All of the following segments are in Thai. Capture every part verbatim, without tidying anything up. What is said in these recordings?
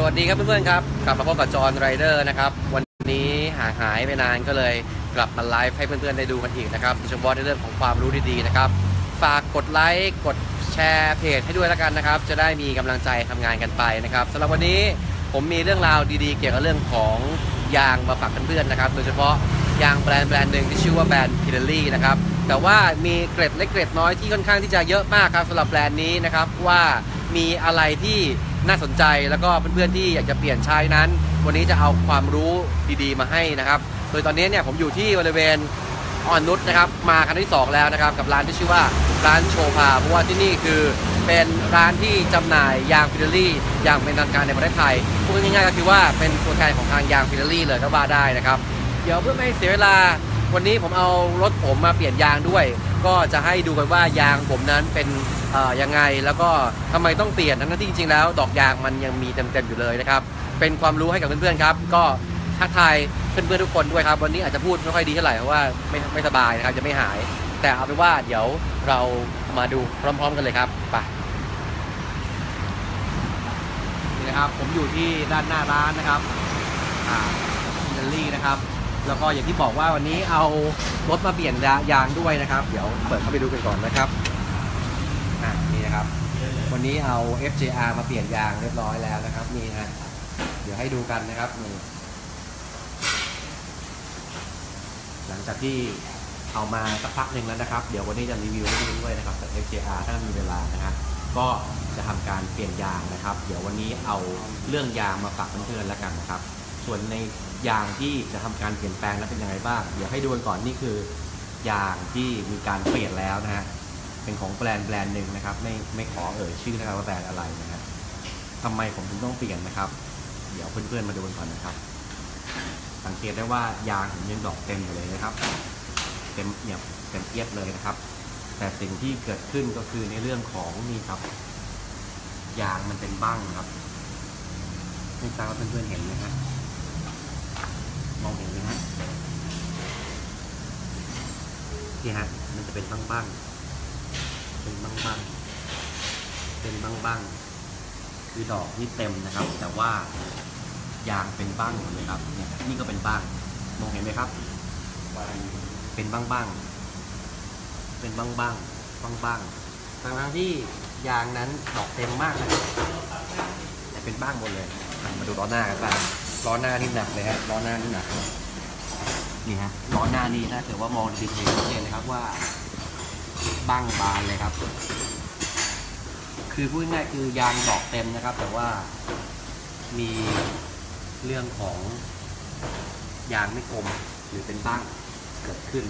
วัสดีครับเพื่อนๆครับกลับมาพบกับจอห์นไรเดอร์นะครับวันนี้หายหายไปนานก็เลยกลับมาไลฟ์ให้เพื่อนๆได้ดูกันอีกนะครับโดยเฉพาะในเรื่องของความรู้ดีๆนะครับฝากกดไลค์กดแชร์เพจให้ด้วยแล้วกันนะครับจะได้มีกำลังใจทำงานกันไปนะครับสำหรับวันนี้ผมมีเรื่องราวดีๆเกี่ยวกับเรื่องของยางมาฝากเพื่อนๆนะครับโดยเฉพาะยางแบรนด์แบรนด์หนึ่งที่ชื่อว่าแบรนด์พิเรลี่นะครับแต่ว่ามีเกร็ดเล็กเกร็ดน้อยที่ค่อนข้างที่จะเยอะมากครับสำหรับแบรนด์นี้นะครับว่ามีอะไรที่น่าสนใจแล้วก็เพื่อนๆที่อยากจะเปลี่ยนใช้นั้นวันนี้จะเอาความรู้ดีๆมาให้นะครับโดยตอนนี้เนี่ยผมอยู่ที่บริเวณอ่อนนุชนะครับมาครั้งที่สองแล้วนะครับกับร้านที่ชื่อว่าร้านโชพาเพราะว่าที่นี่คือเป็นร้านที่จำหน่ายยางพิเรลี่อย่างเป็นทางการในประเทศไทยพูดง่ายๆก็คือว่าเป็นตัวแทนของทางยางพิเรลี่เลยก็ว่าได้นะครับเดี๋ยวเพื่อไม่ให้เสียเวลาวันนี้ผมเอารถผมมาเปลี่ยนยางด้วยก็จะให้ดูกันว่ายางผมนั้นเป็นยังไงแล้วก็ทำไมต้องเปลี่ยนทั้งที่จริงๆแล้วดอกยางมันยังมีเต็มๆอยู่เลยนะครับเป็นความรู้ให้กับเพื่อนๆครับก็ทักทายเพื่อนๆทุกคนด้วยครับวันนี้อาจจะพูดไม่ค่อยดีเท่าไหร่เพราะว่าไม่ไม่สบายนะครับจะไม่หายแต่เอาเป็นว่าเดี๋ยวเรามาดูพร้อมๆกันเลยครับไปนี่นะครับผมอยู่ที่ด้านหน้าร้านนะครับอ่าพิเรลี่นะครับแล้วก็อย่างที่บอกว่าวันนี้เอารถมาเปลี่ยนยางด้วยนะครับเดี๋ยวเปิดเข้าไปดูกันก่อนนะครับอ่านี่นะครับวันนี้เอา เอฟ เจ อาร์ มาเปลี่ยนยางเรียบร้อยแล้วนะครับนี่นะเดี๋ยวให้ดูกันนะครับนี่หลังจากที่เอามาสักพักหนึ่งแล้วนะครับเดี๋ยววันนี้จะรีวิวให้ดูด้วยนะครับกับ เอฟ เจ อาร์ ถ้ามีเวลานะฮะก็จะทำการเปลี่ยนยางนะครับเดี๋ยววันนี้เอาเรื่องยางมาฝากเพื่อนๆแล้วกันนะครับส่วนในยางที่จะทำการเปลี่ยนแปลงแล้วเป็นยังไงบ้างเดี๋ยวให้ดูกันก่อนนี่คือยางที่มีการเปลี่ยนแล้วนะฮะเป็นของแบรนด์แบรนด์หนึ่งนะครับไม่ไม่ขอเอ่ยชื่อนะครับว่าแบรนด์อะไรนะครับทำไมผมถึงต้องเปลี่ยนนะครับเดี๋ยวเพื่อนๆมาดูกันก่อนนะครับสังเกตได้ว่ายางผมยังดอกเต็มอยู่เลยนะครับเต็มเนี่ยเต็มเอียดเลยนะครับแต่สิ่งที่เกิดขึ้นก็คือในเรื่องของนี่ครับยางมันเป็นบั้งครับไม่ทราบว่าเพื่อนๆเห็นไหมครับมองเห็นไหมฮะนี่ฮะมันจะเป็นบ้างๆเป็นบ้างๆเป็นบ้างๆคือดอกนี่เต็มนะครับแต่ว่ายางเป็นบ้างหมดเลยครับเนี่ยนี่ก็เป็นบ้างมองเห็นไหมครับเป็นบ้างๆเป็นบ้างๆบ้างๆทั้งๆที่ยางนั้นดอกเต็มมากเลยแต่เป็นบ้างหมดเลยมาดูล้อหน้ากันบ้างล้อหน้านี่หนักเลยฮะล้อหน้านี่หนักนี่ฮะล้อหน้านี่ถ้าเกิดว่ามองดีๆเห็นนะครับว่าบ้างบานเลยครับคือพูดง่ายคือยางดอกเต็มนะครับแต่ว่ามีเรื่องของยางไม่คมหรือเป็นบ้างเกิดขึ้น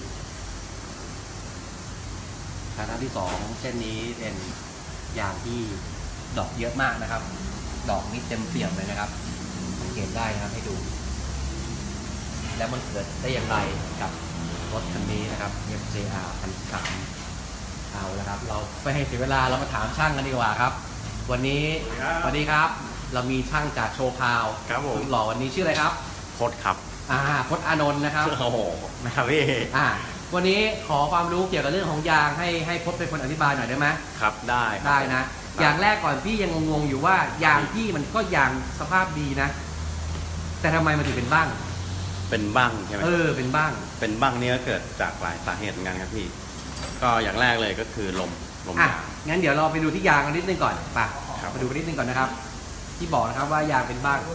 ทางด้านที่สองเส้นนี้เป็นยางที่ดอกเยอะมากนะครับดอกนี่เต็มเปี่ยมเลยนะครับสังเกตได้นะครับให้ดูแล้วมันเกิดได้อย่างไรกับรถคันนี้นะครับ เอฟ เจ อาร์ พันสามเอาละครับเราไม่ให้เสียเวลาเรามาถามช่างกันดีกว่าครับวันนี้สวัสดีครับเรามีช่างจากโชว์พาวครับผมหล่อวันนี้ชื่ออะไรครับพจน์ครับอ่าพจน์อานนท์นะครับโอ้โหนะครับพี่อ่าวันนี้ขอความรู้เกี่ยวกับเรื่องของยางให้ให้พจน์เป็นคนอธิบายหน่อยได้ไหมครับได้ได้นะอย่างแรกก่อนพี่ยังงงๆอยู่ว่ายางพี่มันก็ยางสภาพดีนะแต่ทำไมมันถึงเป็นบ้างเป็นบ้างใช่ไหมเออเป็นบ้างเป็นบ้างนี่ก็เกิดจากหลายสาเหตุเหมือนกันครับพี่ก็อย่างแรกเลยก็คือลมลมยางงั้นเดี๋ยวเราไปดูที่ยางกันนิดนึงก่อนไปมาดูกันนิดนึงก่อนนะครับที่บอกนะครับว่ายางเป็นบ้าง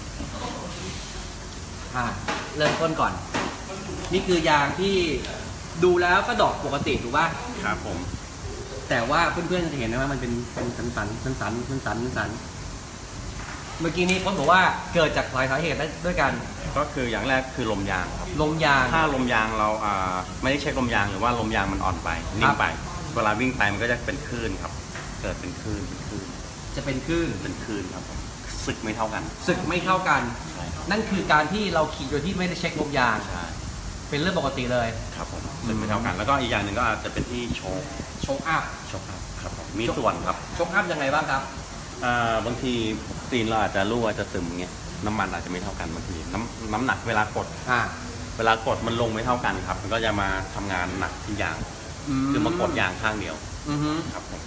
อ่าเริ่มต้นก่อนนี่คือยางที่ดูแล้วก็ดอกปกติถูกป่ะครับผมแต่ว่าเพื่อนๆจะเห็นนะว่ามันเป็นเป็นสันสันสันสันสันสันสันเมื่อกี้นี้ผมบอกว่าเกิดจากหลายสาเหตุด้วยกันก็คืออย่างแรกคือลมยางครับลมยางถ้าลมยางเราอ่าไม่ได้ใช้ลมยางหรือว่าลมยางมันอ่อนไปนิ่งไปเวลาวิ่งไปมันก็จะเป็นคลื่นครับเกิดเป็นคลื่นเป็นคลื่นจะเป็นคลื่นเป็นคลื่นครับสึกไม่เท่ากันสึกไม่เท่ากันนั่นคือการที่เราขี่โดยที่ไม่ได้เช็คลมยางเป็นเรื่องปกติเลยครับผมสึกไม่เท่ากันแล้วก็อีกอย่างหนึ่งก็อาจจะเป็นที่โชคโชคอัพโชคอัพครับมีส่วนครับโชคอัพยังไงบ้างครับอ่าบางทีตีนเราอาจจะรั่วจะซึมเงี้ยน้ำมันอาจจะไม่เท่ากันบางทีน้ำน้ำหนักเวลากดอ่าเวลากดมันลงไม่เท่ากันครับมันก็จะมาทำงานหนักที่ยางคือมากดยางข้างเดียวอือฮึครับผม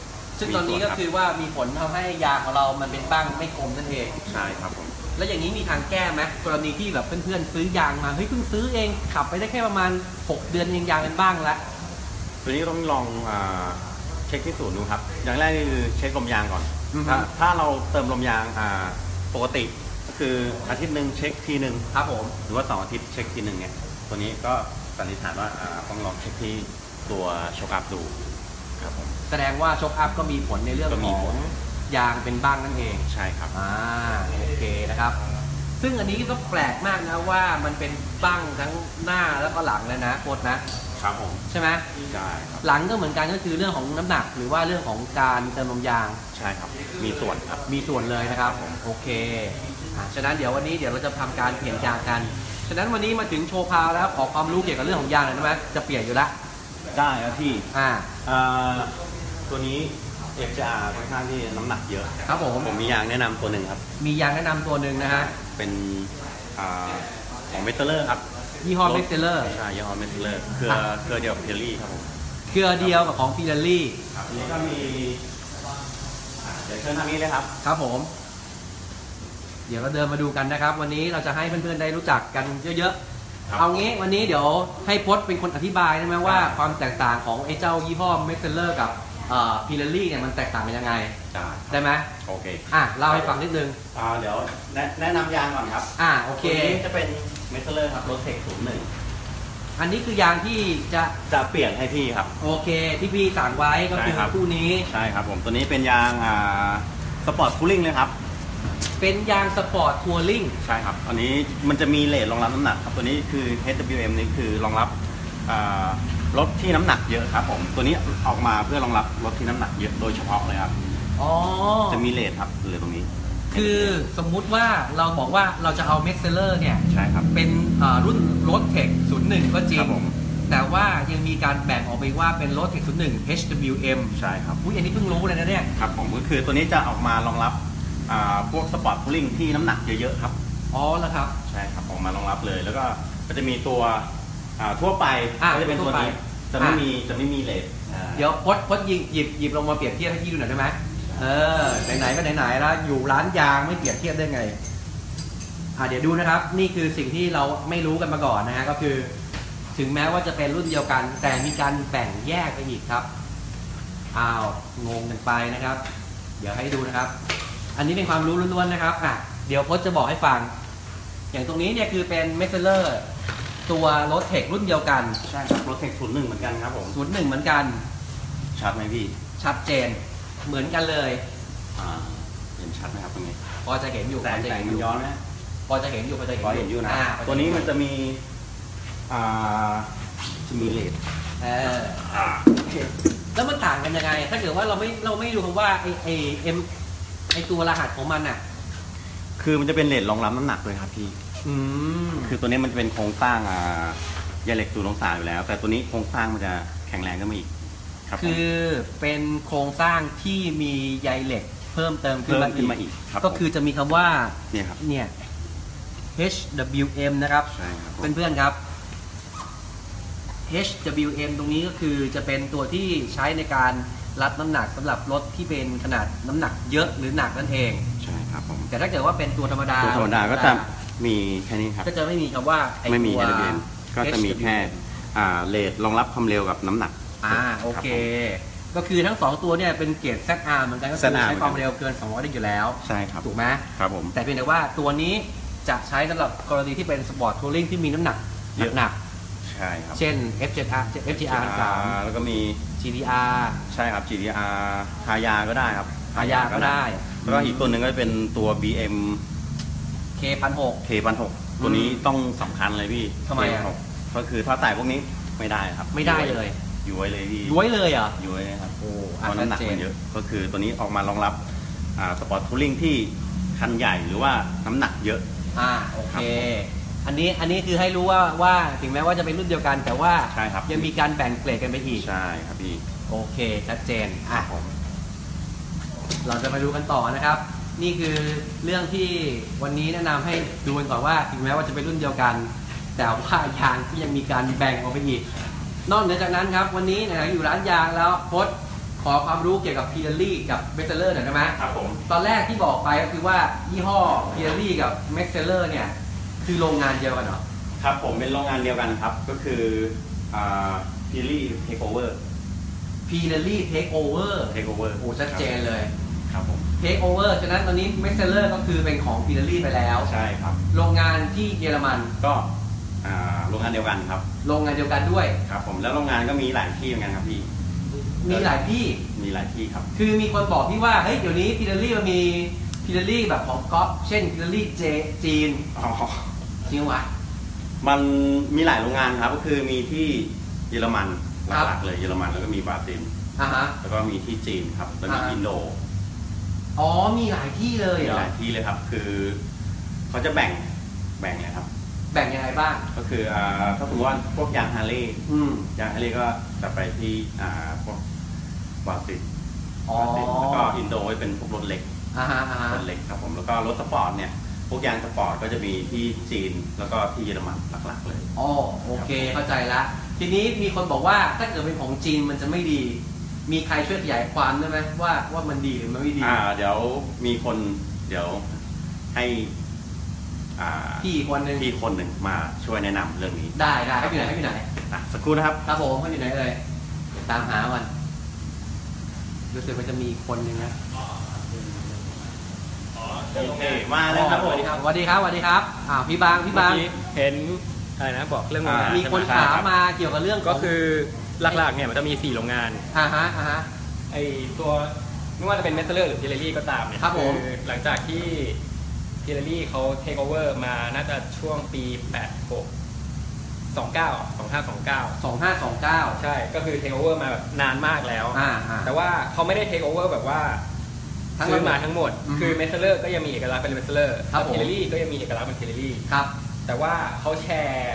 ซึ่งตอนนี้ก็คือว่ามีผลทำให้ยางของเรามันเป็นบ้างไม่คมนั่นเองใช่ครับผมแล้วอย่างนี้มีทางแก้ไหมกรณีที่แบบเพื่อนๆซื้อยางมาเฮ้ยเพิ่งซื้อเองขับไปได้แค่ประมาณหกเดือนเองยางเป็นบ้างแล้วตัวนี้ต้องลองอ่าเช็คที่ศูนย์ดูครับอย่างแรกคือเช็คลมยางก่อนอือฮึถ้าถ้าเราเติมลมยางอ่าปกติก็คืออาทิตย์หนึ่งเช็คทีหนึ่งครับผมหรือว่าสองอาทิตย์เช็คทีหนึ่งเนี่ยตัวนี้ก็สันนิษฐานว่าอ่าต้องลองเช็คที่ตัวโชคอัพดูครับผมแสดงว่าช็อคอัพก็มีผลในเรื่องก็ขมีองผลยางเป็นบ้างนั่นเองใช่ครับอ่าโอเคนะครับ ซึ่งอันนี้ก็แปลกมากนะว่ามันเป็นบ้างทั้งหน้าแล้วก็หลังเลยนะโคตรนะครับผมใช่ไหมใช่ครับหลังก็เหมือนกันก็คือเรื่องของน้ำหนักหรือว่าเรื่องของการเติมลมยางใช่ครับมีส่วนครับมีส่วนเลยนะครับโอเคอ่ะฉะนั้นเดี๋ยววันนี้เดี๋ยวเราจะทำการเปลี่ยนยางกันฉะนั้นวันนี้มาถึงโชว์พาวแล้วขอความรู้เกี่ยวกับเรื่องของยางหน่อยได้ไหมจะเปลี่ยนอยู่แล้วได้ครับพี่อ่าอ่าตัวนี้ เอฟ จี อาร์ ค่อนข้างที่น้ำหนักเยอะครับผมผมมียางแนะนำตัวหนึ่งครับมียางแนะนำตัวหนึ่งนะฮะเป็นอ่าของเมทัลเลอร์ครับยี่ห้อเม็กเซเลอร์ใช่ยี่ห้อเมทัลเลอร์เครือเครือเดียวกับเทลลี่ครับผมเครือเดียวกับของฟิลลี่ครับอันนี้ก็มีอ่าเดี๋ยวเชิญทางนี้เลยครับครับผม เดี๋ยวเราเดินมาดูกันนะครับ วันนี้เราจะให้เพื่อนๆได้รู้จักกันเยอะครับๆเอางี้วันนี้เดี๋ยวให้พจน์เป็นคนอธิบายได้ไหมว่าได้ความแตกต่างของไอ้เจ้ายี่ห้อเม็กเซเลอร์กับฟิลลี่เนี่ยมันแตกต่างกันยังไงได้ได้ไหมโอเคอ่ะเล่าให้ฟังนิดนึงอ่าเดี๋ยวแนะแนะนำยางก่อนครับอ่ะโอเคตัวนี้จะเป็นเมทัลเลอร์ครับรถเทคศูนย์หนึ่งอันนี้คือยางที่จะจะเปลี่ยนให้พี่ครับโอเคที่พี่สั่งไว้ก็คือใช่ครับคู่นี้ใช่ครับผมตัวนี้เป็นยางอ่าสปอร์ตคูลิ่งเลยครับเป็นยางสปอร์ตทัวริงใช่ครับอันนี้มันจะมีเลทรองรับน้ำหนักครับตัวนี้คือ เอช ดับเบิลยู เอ็ม นี่คือรองรับอ่ารถที่น้ำหนักเยอะครับผมตัวนี้ออกมาเพื่อรองรับรถที่น้ำหนักเยอะโดยเฉพาะเลยครับอ๋อจะมีเลทครับเหลือตรงนี้คือสมมุติว่าเราบอกว่าเราจะเอาเม็กเซเลอร์เนี่ยใช่ครับเป็นอ่ารุ่นรถเทคศูนย์หนึ่งก็จริคงรับผมแต่ว่ายังมีการแบ่งออกไปว่าเป็นรถเทคศูนย์หนึ่ง เอช ดับเบิลยู เอ็มใช่ครับอุ้ยอันนี้เพิ่งรู้เลยนะเนี่ยครับผมก็คือตัวนี้จะออกมารองรับอ่าพวกสปอร์ตคูลิ่งที่น้ำหนักเยอะๆครับอ๋อแล้วครับใช่ครับออกมารองรับเลย แล้วก็ก็จะมีตัวอ่าทั่วไปอ่าก็จะเป็นทั่ตัว วไปนี้จะไม่อ่ะมีจะไม่มีเลทอ่าเดี๋ยวพดพดหยิบหยิบหยิบลงมาเปรียบเทียบให้พี่ดูหน่อยได้ไหมเออไหนๆก็ไหนๆแล้วอยู่ร้านยางไม่เปรียบเทียบได้ไงอ่าเดี๋ยวดูนะครับ นี่คือสิ่งที่เราไม่รู้กันมาก่อนนะฮะก็คือ ถึงแม้ว่าจะเป็นรุ่นเดียวกัน แต่มีการแบ่งแยกไปอีกครับอ้าวงงกันไปนะครับ เดี๋ยวให้ดูนะครับ อันนี้เป็นความรู้ล้วนๆนะครับอ่ะเดี๋ยวพจน์จะบอกให้ฟัง อย่างตรงนี้เนี่ยคือเป็นเมสเซอร์ตัวรถเทครุ่นเดียวกันใช่ครับรถเทคศูนย์หนึ่งเหมือนกันครับผมศูนย์หนึ่งเหมือนกันชัดไหมพี่ชัดเจนเหมือนกันเลยอ่าเห็นชัดไหมครับตรงนี้พอจะเห็นอยู่แต่พอจะแต่เห็นมัอน ยู่ย้อนไหมพอจะเห็นอยู่พอจะเห็นพอเห็นอยู่นะาตัวนี้มันจะมีอ่าจะมีเลทเออแล้วมันต่างกันยังไง ถ้าเกิดว่าเราไม่เราไม่ดูคำว่าไอไอเอ็มไอตัวรหัสของมันอ่ะคือมันจะเป็นเลทรองรับน้ำหนักเลยครับพี่อืมคือตัวนี้มันจะเป็นโครงสร้างอ่าใยเหล็กศูนย์องศาอยู่แล้ว แต่ตัวนี้โครงสร้างมันจะแข็งแรงขึ้นมาอีกครับผมคือเป็นโครงสร้างที่มีใยเหล็กเพิ่มเติมขึ้นเพิ่มมาขึ้นมาอีอีกกครับก็คือจะมีคำว่าเนี่ยครับเนี่ย เอช ดับเบิลยู เอ็ม นะครับใช่ครับผมเพื่อนๆครับ เอช ดับเบิลยู เอ็ม ตรงนี้ก็คือจะเป็นตัวที่ใช้ในการรับน้ำหนักสำหรับรถที่เป็นขนาดน้ำหนักเยอะหรือหนักนั่นเองใช่ครับผมแต่ถ้าเกิดว่าเป็นตัวธรรมดาตัวธรรมดาก็จะมีแค่นี้ครับก็จะไม่มีคำว่าอ้ไม่มีตัวเอ ดับเบิลยู เอ็ม ก็จะมีแค่อ่าเลทรองรับความเร็วกับน้ำหนักอ่าโอเค ก็คือทั้งสองตัวเนี่ยเป็นเกรด แซด อาร์ เหมือนกันก็คือแซด อาร์ใช้ความเร็วเกินสองร้อยได้อยู่แล้วใช่ครับถูกไหมครับผมแต่เพียงแต่ว่าตัวนี้จะใช้สำหรับกรณีที่เป็นสปอร์ตทัวริงที่มีน้ำหนักเยอะหนักใช่ครับๆเช่น เอฟ เจ็ด อาร์ เอฟ จี อาร์ สามแล้วก็มีจี ดี อาร์ใช่ครับ จี ดี อาร์ ฮายาก็ได้ครับฮายาก็ได้แล้วก็อีกตัวหนึ่งก็เป็นตัว บี เอ็มเค พันหกเค พันหก ตัวนี้ต้องสำคัญเลยพี่ทำไมอะเค พันหก ก็คือถ้าใส่พวกนี้ไม่ได้ครับไม่ได้เลยย้วยเลยพี่ย้วยเลยเหรอย้วยเลยครับโอ้เพราะน้ำหนักชัดเจมันเยอะ ก็คือตัวนี้ออกมารองรับอ่าสปอร์ตทูริงที่คันใหญ่หรือว่าน้ำหนักเยอะอ่าโอเคครับอันนี้อันนี้คือให้รู้ว่าว่าถึงแม้ว่าจะเป็นรุ่นเดียวกัน แต่ว่าใช่ครับยังมีการแบ่งเกรดกันไปอีกใช่ครับพี่โอเค ชัดเจนอ่ะผมเราจะมาดูกันต่อนะครับ นี่คือเรื่องที่วันนี้แนะนำให้ดูกันก่อนว่าถึงแม้ว่าจะเป็นรุ่นเดียวกัน แต่ว่ายางที่ยังมีการแบ่งออกไปอีก นอกเหนือจากนั้นครับ วันนี้ไหนๆอยู่ร้านยางแล้วพจน์ขอความรู้เกี่ยวกับพีเดลลี่กับเมสเซเลอร์หน่อยได้ไหมครับผมตอนแรกที่บอกไปก็คือว่ายี่ห้อพีเดลลี่กับเมสเซเลอร์เนี่ยคือโรงงานเดียวกันเหรอครับผมเป็นโรงงานเดียวกันครับก็คือพีเดลลี่เทคโอเวอร์พีเดลลี่เทคโอเวอร์เทคโอเวอร์โอ้ชัดเจนเลยครับผมเทคโอเวอร์ฉะนั้นตอนนี้เมสเซเลอร์ก็คือเป็นของพีเดลลี่ไปแล้วใช่ครับโรงงานที่เยอรมันก็โรงงานเดียวกันครับโรงงานเดียวกันด้วยครับผมแล้วโรงงานก็มีหลายที่เหมือนกันครับพี่มีหลายที่มีหลายที่ครับคือมีคนบอกพี่ว่าเฮ้ยเดี๋ยวนี้พีเดลลี่มันมีพีเดลลี่แบบของก๊อฟเช่นพีเดลลี่เจจีนอ๋อจริงวะมันมีหลายโรงงานครับก็คือมีที่เยอรมันหลักๆเลยเยอรมันแล้วก็มีบราซิลอ่าฮะแล้วก็มีที่จีนครับแล้วมีอินโดอ๋อมีหลายที่เลยเหรอมีหลายที่เลยครับคือเขาจะแบ่งแบ่งเลยครับแบ่งยังไงบ้างก็คืออ่าถ้าสมมติว่าพวกยางฮาร์เลย์ยางฮาร์เลย์ก็จะไปที่อ่าพวกบราซิลแล้วก็อินโดเป็นพวกรถเล็กรถเล็กครับผมแล้วก็รถสปอร์ตเนี่ยพวกยางสปอร์ตก็จะมีที่จีนแล้วก็ที่เยอรมันหลักๆเลยอ๋อโอเคเข้าใจละทีนี้มีคนบอกว่าถ้าเกิดเป็นของจีนมันจะไม่ดีมีใครช่วยขยายความได้ไหมว่าว่ามันดีหรือมันไม่ดีอ่าเดี๋ยวมีคนเดี๋ยวให้พี่คนหนึ่งพี่คนหนึ่งมาช่วยแนะนำเรื่องนี้ได้ได้ให้พี่ไหนให้พี่ไหนสักครู่นะครับครับผมให้พี่ไหนเลยตามหาวันรู้สึกว่าจะมีคนหนึ่งนะโอเคมาเลยครับสวัสดีครับสวัสดีครับสวัสดีครับอ้าวพี่บางพี่บางเห็นอะไรนะบอกเรื่องโรงงานมีคนถามมาเกี่ยวกับเรื่องก็คือหลักๆเนี่ยมันจะมีสี่โรงงานอ่าฮะอ่าฮะไอตัวไม่ว่าจะเป็นเมสเซอร์หรือพิเรลี่ก็ตามเนี่ยครับผมหลังจากที่พิเรลี่เขาเทคโอเวอร์มาน่าจะช่วงปีแปดหก สองเก้า สองห้าสองเก้าสองห้าสองเก้าใช่ก็คือเทคโอเวอร์มาแบบนานมากแล้วอ่าแต่ว่าเขาไม่ได้เทคโอเวอร์แบบว่าซื้อมาทั้งหมดคือเมสเซอร์ก็ยังมีเอกลักษณ์เป็นเมสเซอร์พิเรลี่ก็ยังมีเอกลักษณ์เป็นพิเรลี่ครับแต่ว่าเขาแชร์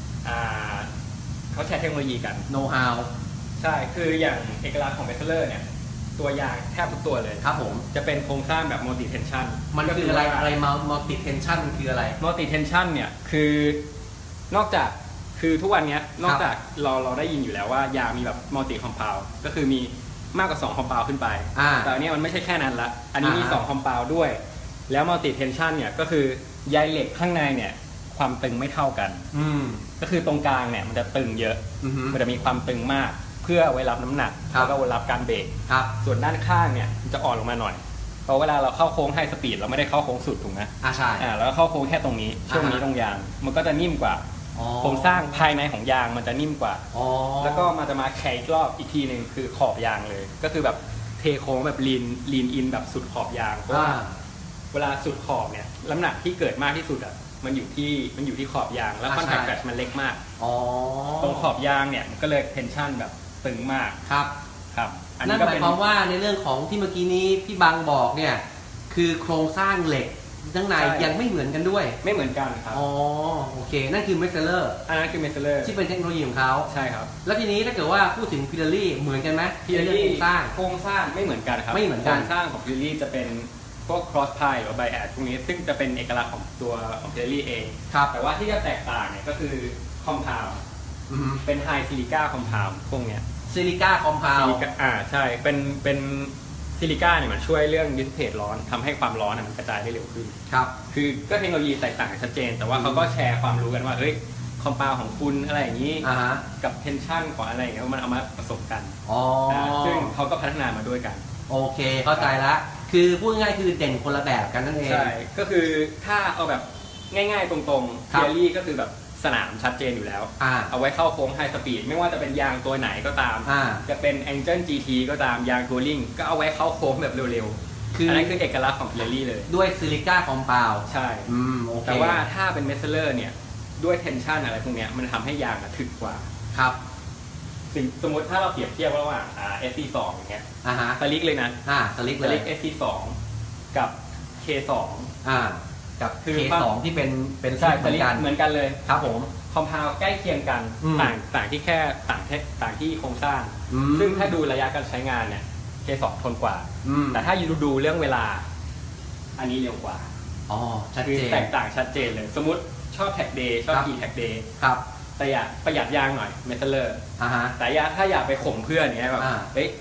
เขาแชร์เทคโนโลยีกันโน้ตฮาวใช่คืออย่างเอกลักษณ์ของเมสเซอร์เนี่ยตัวอย่างแทบทุกตัวเลยครับผมจะเป็นโครงสร้างแบบ multi tension มันคืออะไรอะไร multi tension มันคืออะไร multi tension เนี่ยคือนอกจากคือทุกวันนี้นอกจากเราเราได้ยินอยู่แล้วว่ายางมีแบบ multi compound ก็คือมีมากกว่าสอง compound ขึ้นไปแต่อันนี้มันไม่ใช่แค่นั้นละอันนี้มีสอง compound ด้วยแล้ว multi tension เนี่ยก็คือใยเหล็กข้างในเนี่ยความตึงไม่เท่ากันก็คือตรงกลางเนี่ยมันจะตึงเยอะมันจะมีความตึงมากเพื่อไว้รับน้ำหนักแล้วก็ไว้รับการเบรกส่วนด้านข้างเนี่ยจะอ่อนลงมาหน่อยเพราะเวลาเราเข้าโค้งไฮสปีดเราไม่ได้เข้าโค้งสุดถูกไหมอ่าใช่อ่าแล้วเข้าโค้งแค่ตรงนี้ช่วงนี้ตรงยางมันก็จะนิ่มกว่าโครงสร้างภายในของยางมันจะนิ่มกว่าแล้วก็มันจะมาแข็งรอบอีกทีหนึ่งคือขอบยางเลยก็คือแบบเทโค้งแบบลีนลีนอินแบบสุดขอบยางเพราะว่าเวลาสุดขอบเนี่ยน้ำหนักที่เกิดมากที่สุดอ่ะมันอยู่ที่มันอยู่ที่ขอบยางแล้วคอนแทคแฟลชมันเล็กมากตรงขอบยางเนี่ยมันก็เลยเทนชั่นแบบตึงมากครับครับนั่นหมายความว่าในเรื่องของที่เมื่อกี้นี้พี่บางบอกเนี่ยคือโครงสร้างเหล็กข้างในยังไม่เหมือนกันด้วยไม่เหมือนกันครับอ๋อโอเคนั่นคือเมสเซอร์อันนั้นคือเมสเซอร์ที่เป็นเทคโนโลยีของเขาใช่ครับแล้วทีนี้ถ้าเกิดว่าพูดถึงพิเรลี่เหมือนกันไหมพิเรลี่โครงสร้างโครงสร้างไม่เหมือนกันครับไม่เหมือนกันโครงสร้างของพิเรลี่จะเป็นพวก cross pie หรือ bias พวกนี้ซึ่งจะเป็นเอกลักษณ์ของตัวของพิเรลี่เองแต่ว่าที่จะแตกต่างเนี่ยก็คือ compound เป็น high silica compound พวกเนี้ยซิลิก้าคอมเพลวอ่าใช่เป็นเป็นซิลิก้าเนี่ยมันช่วยเรื่องดิสเพทร้อนทำให้ความร้อนมันกระจายได้เร็วขึ้นครับคือก็เทคโนโลยีแตกต่างชัดเจนแต่ว่าเขาก็แชร์ความรู้กันว่าเฮ้ยคอมเพลวของคุณอะไรอย่างนี้กับเทนชั่นของอะไรอย่างเงี้ยมันเอามาผสมกันอ๋อซึ่งเขาก็พัฒนามาด้วยกันโอเคเข้าใจละคือพูดง่ายคือเด่นคนละแบบกันนั่นเองใช่ก็คือถ้าเอาแบบง่ายๆตรงๆเทียรี่ก็คือแบบสนามชัดเจนอยู่แล้วเอาไว้เข้าโค้งไฮสปีดไม่ว่าจะเป็นยางตัวไหนก็ตามจะเป็น Angel จี ที ก็ตามยางทัวริงก็เอาไว้เข้าโค้งแบบเร็วๆอันนั้นคือเอกลักษณ์ของเทียรี่เลยด้วยซิลิก้าคอมเพลวใช่แต่ว่าถ้าเป็นเมสเซอร์เนี่ยด้วยเทนชั่นอะไรพวกนี้มันทำให้ยางถึกกว่าครับสมมติถ้าเราเปรียบเทียบระหว่าง เอส ซี สอง อย่างเงี้ยอ่าฮะสลิกเลยนะอ่าสลิกเลยสลิกเอส ซี สอง กับ เค สองอ่ากับ เค สอง ที่เป็นเป็นสลิกเหมือนกันเลยครับผมคอมเพลวใกล้เคียงกันต่างต่างที่แค่ต่างต่างที่โครงสร้างซึ่งถ้าดูระยะการใช้งานเนี่ย เค สอง ทนกว่าแต่ถ้าอยู่ดูเรื่องเวลาอันนี้เร็วกว่าอ๋อชัดเจนแตกต่างชัดเจนเลยสมมติชอบแท็กเดย์ชอบกีแท็กเดย์ครับแต่อยากประหยัดยางหน่อยเมทัลเลอร์แต่ถ้าอยากไปข่มเพื่อนเนี้ยแบบเฮ้ยกู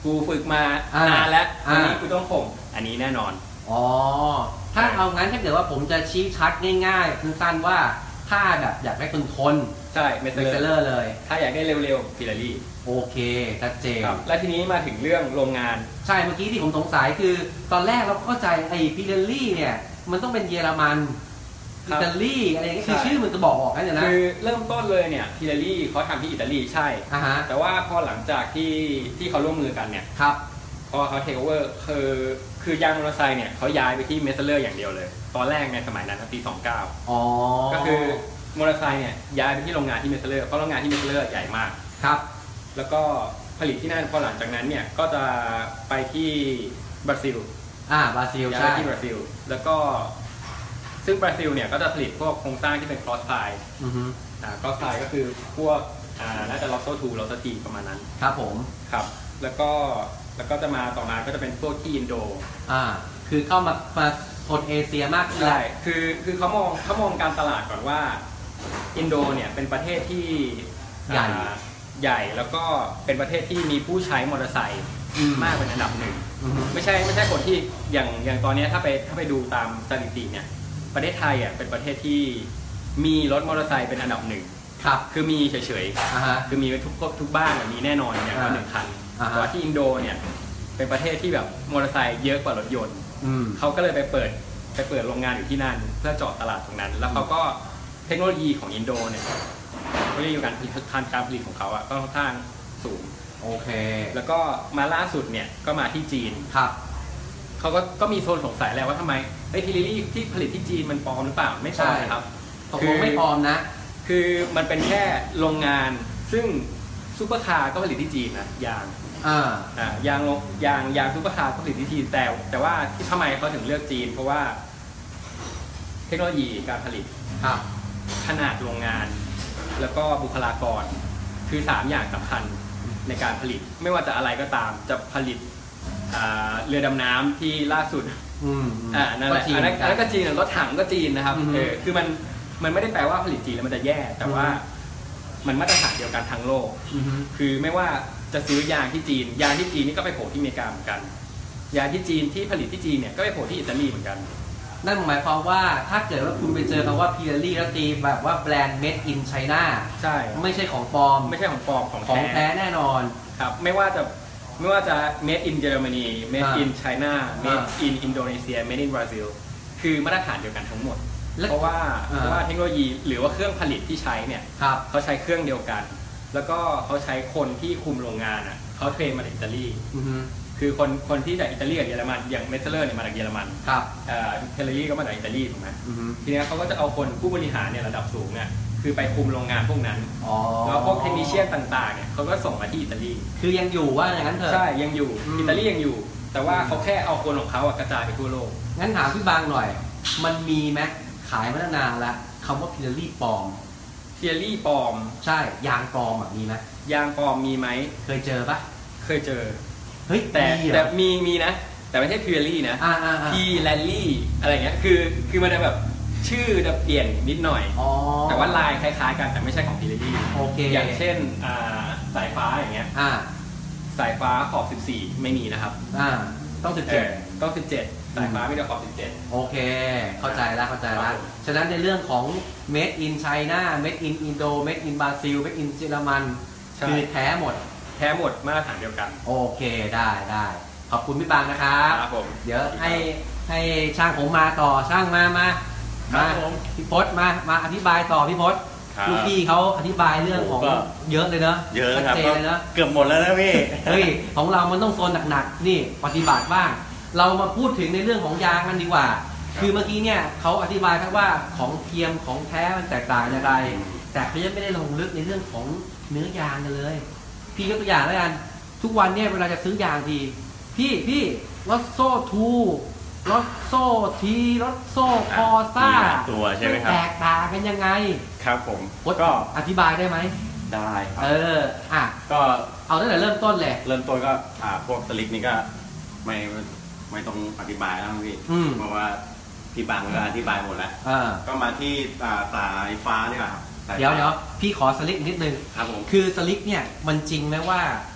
กูฝึกมานานแล้วอันนี้กูต้องข่มอันนี้แน่นอนอ๋อถ้าเอางั้นถ้าเกิดว่าผมจะชี้ชัดง่ายๆสั้นๆว่าถ้าแบบอยากได้คนทนใช่เมสเซอร์เลยถ้าอยากได้เร็วๆพิลารี่โอเคชัดเจนและทีนี้มาถึงเรื่องโรงงานใช่เมื่อกี้ที่ผมสงสัยคือตอนแรกเราเข้าใจไอ้พิลารี่เนี่ยมันต้องเป็นเยอรมันอิตาลีอะไรอย่างเงี้ยคือชื่อมันจะบอกออกกันนะคือเริ่มต้นเลยเนี่ยพิลารี่เขาทำที่อิตาลีใช่แต่ว่าพอหลังจากที่ที่เขาร่วมมือกันเนี่ยครับพอเขาเทคโอเวอร์คือคือยางมอเตอร์ไซค์เนี่ยเขาย้ายไปที่เมสเซอร์อย่างเดียวเลยตอนแรกในสมัยนั้นปีสองเก้าอ๋อก็คือมอเตอร์ไซค์เนี่ยย้ายไปที่โรงงานที่เมสเซอร์เพราะโรงงานที่เมสเซอร์ใหญ่มากครับแล้วก็ผลิตที่นั่นพอหลังจากนั้นเนี่ยก็จะไปที่บราซิลอ่าบราซิลย้ายที่บราซิลแล้วก็ซึ่งบราซิลเนี่ยก็จะผลิตพวกโครงสร้างที่เป็น cross tie อือฮึอ่า cross tie ก็คือพวกอ่าน่าจะ Lotto ทู Lotto ทีประมาณนั้นครับผมครับแล้วก็แล้วก็จะมาต่อมาก็จะเป็นพวกที่อินโดอ่าคือเข้ามามาโซนเอเชียมากขึ้นใช่คือคือเขามองเขามองการตลาดก่อนว่าอินโดเนี่ยเป็นประเทศที่ใหญ่ใหญ่แล้วก็เป็นประเทศที่มีผู้ใช้มอเตอร์ไซค์มากเป็นอันดับหนึ่งไม่ใช่ไม่ใช่คนที่อย่างอย่างตอนนี้ถ้าไปถ้าไปดูตามสถิติเนี่ยประเทศไทยอ่ะเป็นประเทศที่มีรถมอเตอร์ไซค์เป็นอันดับหนึ่งครับคือมีเฉยๆคือมีทุกทุกบ้านมีแน่นอนอย่างละหนึ่งคันแต่ว่าที่อินโดเนี่ยเป็นประเทศที่แบบมอเตอร์ไซค์เยอะกว่ารถยนต์เขาก็เลยไปเปิดไปเปิดโรงงานอยู่ที่นั่นเพื่อเจาะตลาดตรงนั้นแล้วเขาก็เทคโนโลยีของอินโดเนี่ยเขาเรียกการผลิตการผลิตของเขาอ่ะก็ค่อนข้างสูงโอเคแล้วก็มาล่าสุดเนี่ยก็มาที่จีนครับเขาก็ก็มีโซนสงสัยแล้วว่าทำไมไอ้พิลารี่ที่ผลิตที่จีนมันปลอมหรือเปล่าไม่ใช่ครับตกลงไม่ปลอมนะคือมันเป็นแค่โรงงานซึ่งซุปเปอร์คาร์ก็ผลิตที่จีนนะยางอ่าอ่ายางยางยางซุปเปอร์คาร์ก็ผลิตที่จีนแต่แต่ว่าที่ทำไมเขาถึงเลือกจีนเพราะว่าเทคโนโลยีการผลิตครับขนาดโรงงานแล้วก็บุคลากรคือสามอย่างสำคัญในการผลิตไม่ว่าจะอะไรก็ตามจะผลิตเรือดำน้ำที่ล่าสุดอ่านั่นแหละอันนั้นก็จีนรถถังก็จีนนะครับเออคือมันมันไม่ได้แปลว่าผลิตจีนแล้วมันจะแย่แต่ว่ามันมาตรฐานเดียวกันทั้งโลกคือไม่ว่าจะซื้อยางที่จีนยางที่จีนนี่ก็ไปโผล่ที่อเมริกาเหมือนกันยางที่จีนที่ผลิตที่จีนเนี่ยก็ไปโผล่ที่อิตาลีเหมือนกันนั่นหมายความว่าถ้าเกิดว่าคุณไปเจอคำว่าพิลารี่แล้วตีแบบว่าแบรนด์ made in China ใช่ไม่ใช่ของปลอมไม่ใช่ของปลอมของของแท้แน่นอนครับไม่ว่าจะไม่ว่าจะ made in Germany made in China made in Indonesia made in Brazil คือมาตรฐานเดียวกันทั้งหมดเพราะว่าเพราะว่าเทคโนโลยีหรือว่าเครื่องผลิตที่ใช้เนี่ยเขาใช้เครื่องเดียวกันแล้วก็เขาใช้คนที่คุมโรงงานอ่ะเขาเทรนมาจากอิตาลีคือคนคนที่จากอิตาลีกับเยอรมันอย่างเมสเซอร์เนี่ยมาจากเยอรมันครับเอ่อเทเลรี่ก็มาจากอิตาลีถูกไหมทีนี้เขาก็จะเอาคนผู้บริหารเนี่ยระดับสูงเนี่ยคือไปคุมโรงงานพวกนั้นแล้วพวกเทคนิคเชียนต่างๆเนี่ยเขาก็ส่งมาที่อิตาลีคือยังอยู่ว่าอย่างนั้นเถอะใช่ยังอยู่อิตาลียังอยู่แต่ว่าเขาแค่เอาคนของเขากระจายไปทั่วโลกงั้นถามพี่บางหน่อยมันมีไหมขายมาตั้งนานแล้วคำว่าพิลารี่ปลอมพิลารี่ปลอมใช่ยางปลอมมีไหมยางปลอมมีไหมเคยเจอปะเคยเจอเฮ้ยแต่แต่มีมีนะแต่ไม่ใช่พิลารี่นะพีแลนลี่อะไรเงี้ยคือคือมันจะแบบชื่อจะเปลี่ยนนิดหน่อยแต่ว่าลายคล้ายๆกันแต่ไม่ใช่ของพิลารี่โอเคอย่างเช่นสายฟ้าอย่างเงี้ยสายฟ้าขอบสิบสี่ไม่มีนะครับต้องสิบเจ็ดต้องสิบเจ็ดสายฟ้าไม่ได้ขอบสิบเจ็ดโอเคเข้าใจแล้วเข้าใจแล้วฉะนั้นในเรื่องของ made in China made in Indo made in Brazil made in เยอรมันคือแท้หมดแท้หมดมาตรฐานเดียวกันโอเคได้ได้ขอบคุณพี่บางนะครับครับผมเดี๋ยวให้ให้ช่างผมมาต่อช่างมามามาพี่พศมามาอธิบายต่อพี่พศลูกพี่เขาอธิบายเรื่องของเยอะเลยเนอะเยอะครับเกือบหมดแล้วนะพี่เฮ้ยของเรามันต้องโซนหนักๆนี่ปฏิบัติบ้างเรามาพูดถึงในเรื่องของยางกันดีกว่าคือเมื่อกี้เนี่ยเขาอธิบายครับว่าของเทียมของแท้มันแตกต่างอย่างไรแต่เขายังไม่ได้ลงลึกในเรื่องของเนื้อยางกันเลยพี่ยกตัวอย่างแล้วกันทุกวันเนี่ยเวลาจะซื้อยางทีพี่พี่รถโซ่ทูรถโซ่ทีรถโซ่คอซ่าตัวใช่ไหมครับแตกต่างกันยังไงครับผมก็อธิบายได้ไหมได้ครับเอออ่ะก็เอาตั้งแต่เริ่มต้นเลยเริ่มต้นก็อ่าพวกสลิปนี่ก็ไม่ไม่ต้องอธิบายแล้วพี่เพราะว่าพี่บางก็อธิบายหมดแล้วก็มาที่สายฟ้านี่แหละครับเดี๋ยวเดี๋ยวพี่ขอสลิปนิดนึงครับผมคือสลิปเนี่ยมันจริงไหมว่า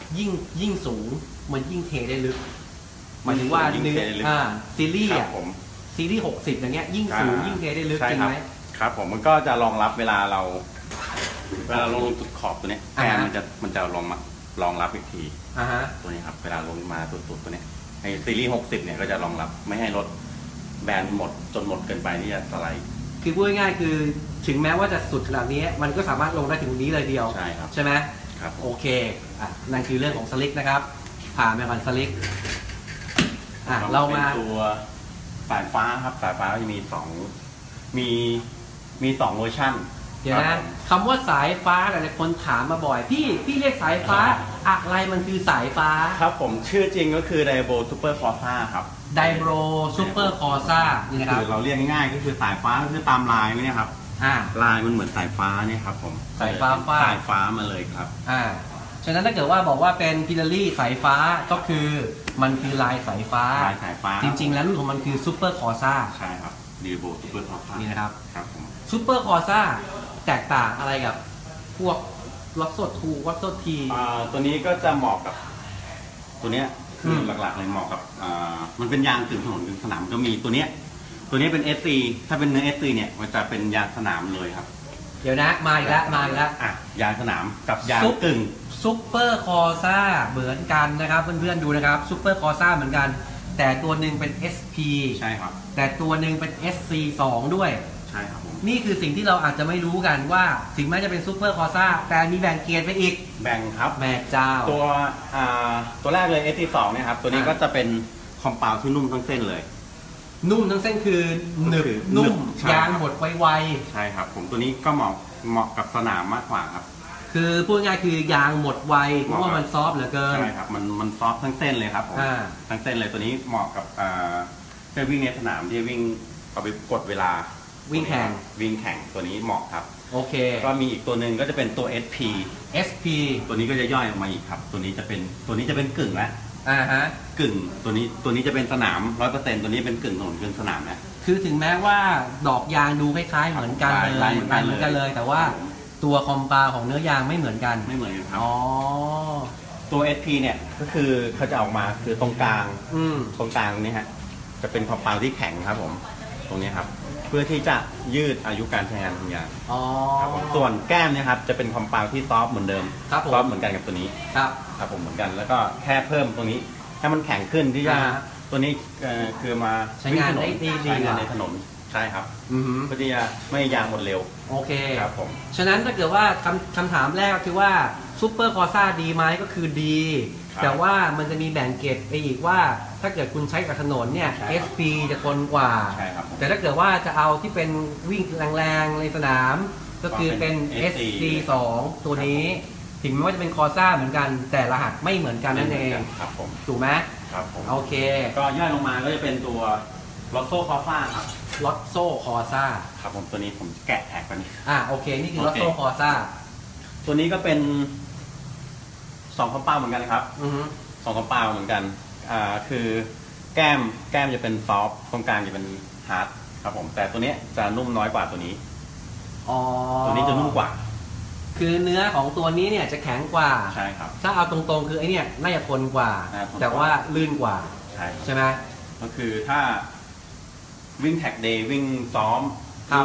ยิ่งยิ่งสูงมันยิ่งเทได้ลึกหมายถึงว่าเนื้ออ่าซีรีส์อ่ะซีรีส์หกสิบอย่างเงี้ยยิ่งสูงยิ่งเทได้ลึกจริงไหมครับผมมันก็จะรองรับเวลาเราเวลาลงจุดขอบตัวนี้แกนมันจะมันจะรองมารองรับอีกทีตัวนี้ครับเวลาลงมาสุดๆตัวนี้ในซีรีส์หกสิบเนี่ยก็จะรองรับไม่ให้รถแบนหมดจนหมดเกินไปที่จะสไลด์คือพูดง่ายๆคือถึงแม้ว่าจะสุดขนาดนี้มันก็สามารถลงได้ถึงนี้เลยเดียวใช่ครับใช่ไหมครับโอเคอ่ะนั่นคือเรื่องของสลิกนะครับผ่านไปก่อนสลิกอ่ะเรามาตัวสายฟ้าครับสายฟ้าจะมีสองมีมีสองเวอร์ชันเดี๋ยวนะคำว่าสายฟ้าหลายคนถามมาบ่อยพี่พี่เรียกสายฟ้าอะไรมันคือสายฟ้าครับผมชื่อจริงก็คือไดโบซูเปอร์คอร์ซ่าครับไดโบซูเปอร์คอร์ซ่านี่นะครับคือเราเรียกง่ายๆก็คือสายฟ้าก็คือตามลายนี่ครับอ่าลายมันเหมือนสายฟ้าเนี่ยครับผมสายฟ้าฟ้าสายฟ้ามาเลยครับอ่าฉะนั้นถ้าเกิดว่าบอกว่าเป็นพิลารี่สายฟ้าก็คือมันคือลายสายฟ้าลายสายฟ้าจริงๆแล้วรุ่นของมันคือซูเปอร์คอร์ซ่าใช่ครับไดโบซูเปอร์คอร์ซ่านี่นะครับครับผมซูเปอร์คอร์ซ่าแตกต่างอะไรกับพวกล็อกโซทูล็อกโซทีอ่าตัวนี้ก็จะเหมาะกับตัวเนี้ยคือหลักๆเลยเหมาะกับอ่ามันเป็นยางกึ่งถนนกึ่งสนามก็มีตัวเนี้ยตัวนี้เป็น เอส ซี ถ้าเป็นเนื้อ เอส ซี เนี่ยมันจะเป็นยางสนามเลยครับเดี๋ยวนะมาอีกแล้วมาอีกแล้วอ่ะยางสนามกับยางกึ่งซุปเปอร์คอร์ซ่าเหมือนกันนะครับเพื่อนๆดูนะครับซุปเปอร์คอร์ซ่าเหมือนกันแต่ตัวหนึ่งเป็น เอส พีใช่ครับแต่ตัวหนึ่งเป็น เอส ซี สอง ด้วยใช่ครับผมนี่คือสิ่งที่เราอาจจะไม่รู้กันว่าถึงแม้จะเป็นซุปเปอร์คอร์ซ่าแต่มีแบ่งเกียร์ไปอีกแบ่งครับแม่เจ้าตัวอ่าตัวแรกเลย เอส ซี สอง เนี่ยครับตัวนี้ก็จะเป็นคอมเปาที่นุ่มทั้งเส้นเลยนุ่มทั้งเส้นคือหนึบนุ่มยางหมดไวๆใช่ครับผมตัวนี้ก็เหมาะเหมาะกับสนามมากกว่าครับคือพูดง่ายคือยางหมดไวเพราะว่ามันซอฟเหลือเกินใช่ครับมันมันซอฟทั้งเส้นเลยครับผมทั้งเส้นเลยตัวนี้เหมาะกับอ่าเพื่อวิ่งในสนามที่วิ่งเอาไปกดเวลาวิ่งแข่งวิ่งแข่งตัวนี้เหมาะครับโอเคก็มีอีกตัวหนึ่งก็จะเป็นตัว เอส พีเอส พีตัวนี้ก็จะย่อยออกมาอีกครับตัวนี้จะเป็นตัวนี้จะเป็นกึ่งแล้วอ่าฮะกึ่งตัวนี้ตัวนี้จะเป็นสนาม ร้อยเปอร์เซ็นต์ ตัวนี้เป็นกึ่งถนนกึ่งสนามนะคือถึงแม้ว่าดอกยางดูคล้ายๆเหมือนกันเลยลายเหมือนกันเลยแต่ว่าตัวคอมปาของเนื้อยางไม่เหมือนกันไม่เหมือนกันครับอ๋อตัว เอส พี เนี่ยก็คือเขาจะออกมาคือตรงกลางตรงกลางนี้ฮะจะเป็นคอมเปาที่แข็งครับผมตรงนี้ครับเพื่อที่จะยืดอายุการใช้งานของยางครับผมส่วนแก้มเนี่ยครับจะเป็นคอมเปาที่ซอฟเหมือนเดิมซอฟเหมือนกันกับตัวนี้ครับครับผมเหมือนกันแล้วก็แค่เพิ่มตรงนี้ให้มันแข็งขึ้นที่จะตัวนี้คือมาใช้งานได้ดีใช้งานในถนนใช่ครับเพื่อที่จะไม่ยางหมดเร็วโอเคครับผมฉะนั้นถ้าเกิดว่าคำคำถามแรกคือว่าซุปเปอร์คอร์ซ่าดีไหมก็คือดีแต่ว่ามันจะมีแบ่งเกรดไปอีกว่าถ้าเกิดคุณใช้กับถนนเนี่ย เอส พี จะทนกว่าแต่ถ้าเกิดว่าจะเอาที่เป็นวิ่งแรงๆในสนามก็คือเป็น เอส ซี สอง ตัวนี้ถึงแม้ว่าจะเป็นคอร์ซ่าเหมือนกันแต่รหัสไม่เหมือนกันนั่นเองครับผมถูกไหมครับผมโอเคก็ย่อยลงมาก็จะเป็นตัวลอตโซ่คอร์ซ่าครับลอตโซ่คอร์ซ่าครับผมตัวนี้ผมแกะแท็กไปนี่อ่าโอเคนี่คือลอตโซ่คอร์ซ่าตัวนี้ก็เป็นสองคอมเปาเหมือนกันครับสองคอมเปาเหมือนกันอ่าคือแก้มแก้มจะเป็นซอฟตรงกลางจะเป็นฮาร์ดครับผมแต่ตัวนี้จะนุ่มน้อยกว่าตัวนี้อ๋อตัวนี้จะนุ่มกว่าคือเนื้อของตัวนี้เนี่ยจะแข็งกว่าใช่ครับถ้าเอาตรงๆคือไอเนี่ยน่าจะทนกว่าแต่ว่าลื่นกว่าใช่ใช่ไหมก็คือถ้าวิ่งแท็กเดย์วิ่งซ้อมวิ่ง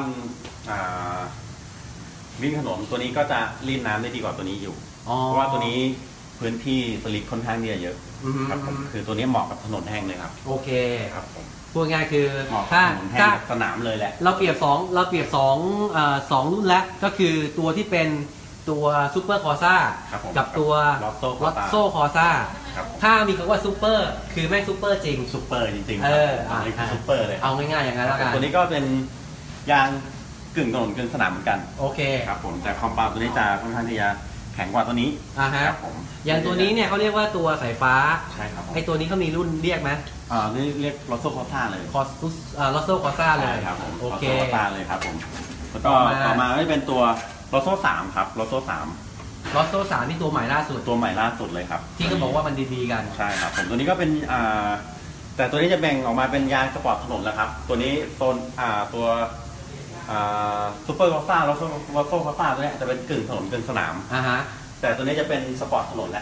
วิ่งถนนตัวนี้ก็จะรีดน้ำได้ดีกว่าตัวนี้อยู่เพราะว่าตัวนี้พื้นที่สลิปค่อนข้างเยอะครับผมคือตัวนี้เหมาะกับถนนแห้งเลยครับโอเคครับผมพูดง่ายคือถ้าถ้าสนามเลยแหละเราเปรียบสองเราเปรียบสองสองรุ่นแล้วก็คือตัวที่เป็นตัวซูเปอร์คอร์ซ่ากับตัวลอตโซ่คอร์ซ่าถ้ามีคำว่าซูเปอร์คือไม่ซูเปอร์จริงซูเปอร์จริงๆเอออันนี้คือซูเปอร์เลยเอาง่ายๆอย่างนั้นแล้วกันตัวนี้ก็เป็นยางกึ่งถนนกึ่งสนามเหมือนกันโอเคครับผมแต่คอมเปาตัวนี้จะค่อนข้างที่จะแข็งกว่าตัวนี้อ่าฮะอย่างตัวนี้เนี่ยเขาเรียกว่าตัวสายฟ้าใช่ครับไอตัวนี้เขามีรุ่นเรียกไหมอ่านี่เรียกลอตโซ่คอร์ซ่าเลยคอสอ่าลอตโซ่คอร์ซ่าเลยครับผมโอเคลอตโซ่คอร์ซ่าเลยครับผมแล้วก็ต่อมาก็เป็นตัวลอตโซ่สามครับลอตโซ่สามลอตโซ่สามนี่ตัวใหม่ล่าสุดตัวใหม่ล่าสุดเลยครับที่เขาบอกว่ามันดีๆกันใช่ครับผมตัวนี้ก็เป็นอ่าแต่ตัวนี้จะแบ่งออกมาเป็นยางสปอร์ตถนนแล้วครับตัวนี้โซนอ่าตัวอ่าซูเปอร์คอร์ซ่าลอตโซ่ลอตโซ่คอร์ซ่าตัวนี้จะเป็นกึ่งถนนกึ่งสนามอ่าฮะแต่ตัวนี้จะเป็นสปอร์ตถนนแหละ